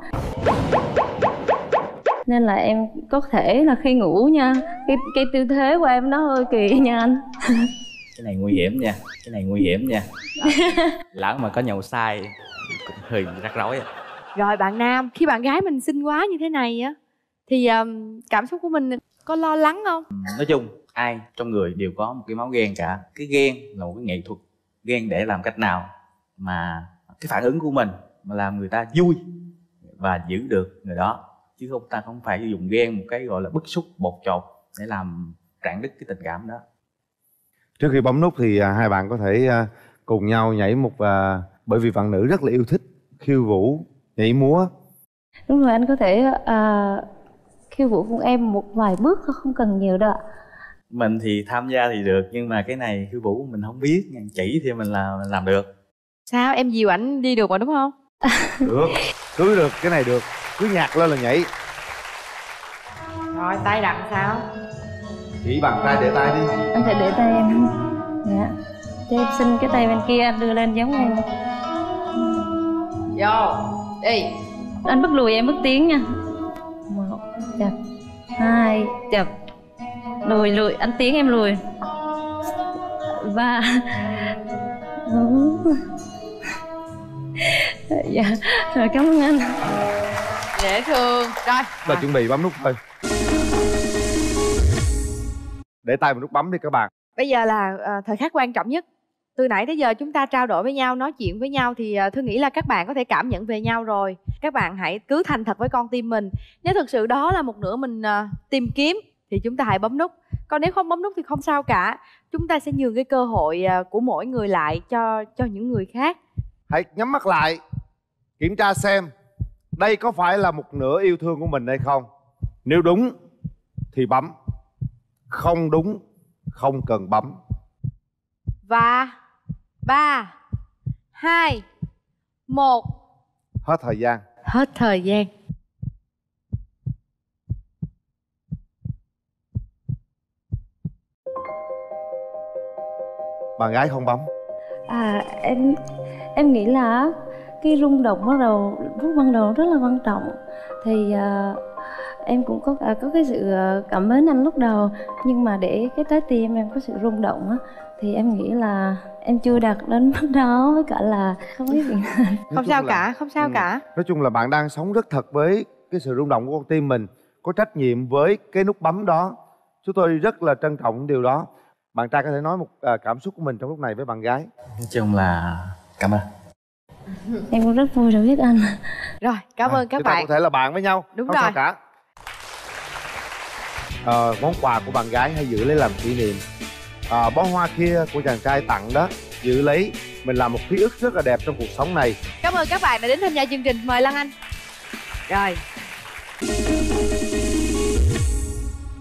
nên là em có thể là khi ngủ nha, cái cái tư thế của em nó hơi kỳ nha anh. Cái này nguy hiểm nha, cái này nguy hiểm nha. Lỡ mà có nhậu sai cũng hơi rắc rối à. Rồi bạn nam, khi bạn gái mình xinh quá như thế này á thì um, cảm xúc của mình có lo lắng không? Nói chung ai trong người đều có một cái máu ghen cả. Cái ghen là một cái nghệ thuật. Ghen để làm cách nào mà cái phản ứng của mình mà làm người ta vui và giữ được người đó, chứ không ta không phải dùng ghen một cái gọi là bức xúc bột chột để làm rạn đứt cái tình cảm đó. Trước khi bấm nút thì à, hai bạn có thể à, cùng nhau nhảy một à, bởi vì bạn nữ rất là yêu thích khiêu vũ, nhảy múa. Đúng rồi, anh có thể à, khiêu vũ cùng em một vài bước thôi, không cần nhiều đâu ạ. Mình thì tham gia thì được, nhưng mà cái này khiêu vũ mình không biết, chỉ thì mình làm mình làm được. Sao em dìu ảnh đi được mà đúng không? Được, cứ được, cái này được, cứ nhạc lên là nhảy. Rồi tay đặt sao? Chỉ bằng tay để tay đi. Anh phải để tay em. Dạ. Cho em xin cái tay bên kia anh đưa lên giống em. Vô, đi. Anh bước lùi em bước tiến nha. Một, chập, hai, chập. Lùi, lùi, anh tiến em lùi. Ba, bốn. Dạ, rồi cảm ơn anh. Dễ thương. Rồi là chuẩn bị bấm nút thôi. Để tay vào nút bấm đi các bạn. Bây giờ là uh, thời khắc quan trọng nhất. Từ nãy tới giờ chúng ta trao đổi với nhau, nói chuyện với nhau thì uh, Thư nghĩ là các bạn có thể cảm nhận về nhau rồi. Các bạn hãy cứ thành thật với con tim mình. Nếu thực sự đó là một nửa mình uh, tìm kiếm thì chúng ta hãy bấm nút. Còn nếu không bấm nút thì không sao cả. Chúng ta sẽ nhường cái cơ hội uh, của mỗi người lại cho cho những người khác. Hãy nhắm mắt lại, kiểm tra xem đây có phải là một nửa yêu thương của mình hay không. Nếu đúng thì bấm, không đúng không cần bấm. Và ba, hai, một. Hết thời gian. Hết thời gian. Bạn gái không bấm. À em em nghĩ là cái rung động bắt đầu lúc ban đầu rất là quan trọng. Thì uh, em cũng có uh, có cái sự uh, cảm mến anh lúc đầu, nhưng mà để cái trái tim em có sự rung động á, thì em nghĩ là em chưa đạt đến mức đó, với cả là không biết gì. Không sao là, cả, không sao ừ, cả. Nói chung là bạn đang sống rất thật với cái sự rung động của con tim mình, có trách nhiệm với cái nút bấm đó. Chúng tôi rất là trân trọng điều đó. Bạn trai có thể nói một uh, cảm xúc của mình trong lúc này với bạn gái. Nói chung là cảm ơn. Em cũng rất vui được biết anh. Rồi, cảm ơn à, các bạn. Chúng ta có thể là bạn với nhau. Đúng không rồi. Sao cả. À, món quà của bạn gái hãy giữ lấy làm kỷ niệm. À, bó hoa kia của chàng trai tặng đó, giữ lấy, mình làm một ký ức rất là đẹp trong cuộc sống này. Cảm ơn các bạn đã đến tham gia chương trình. Mời Lan Anh. Rồi,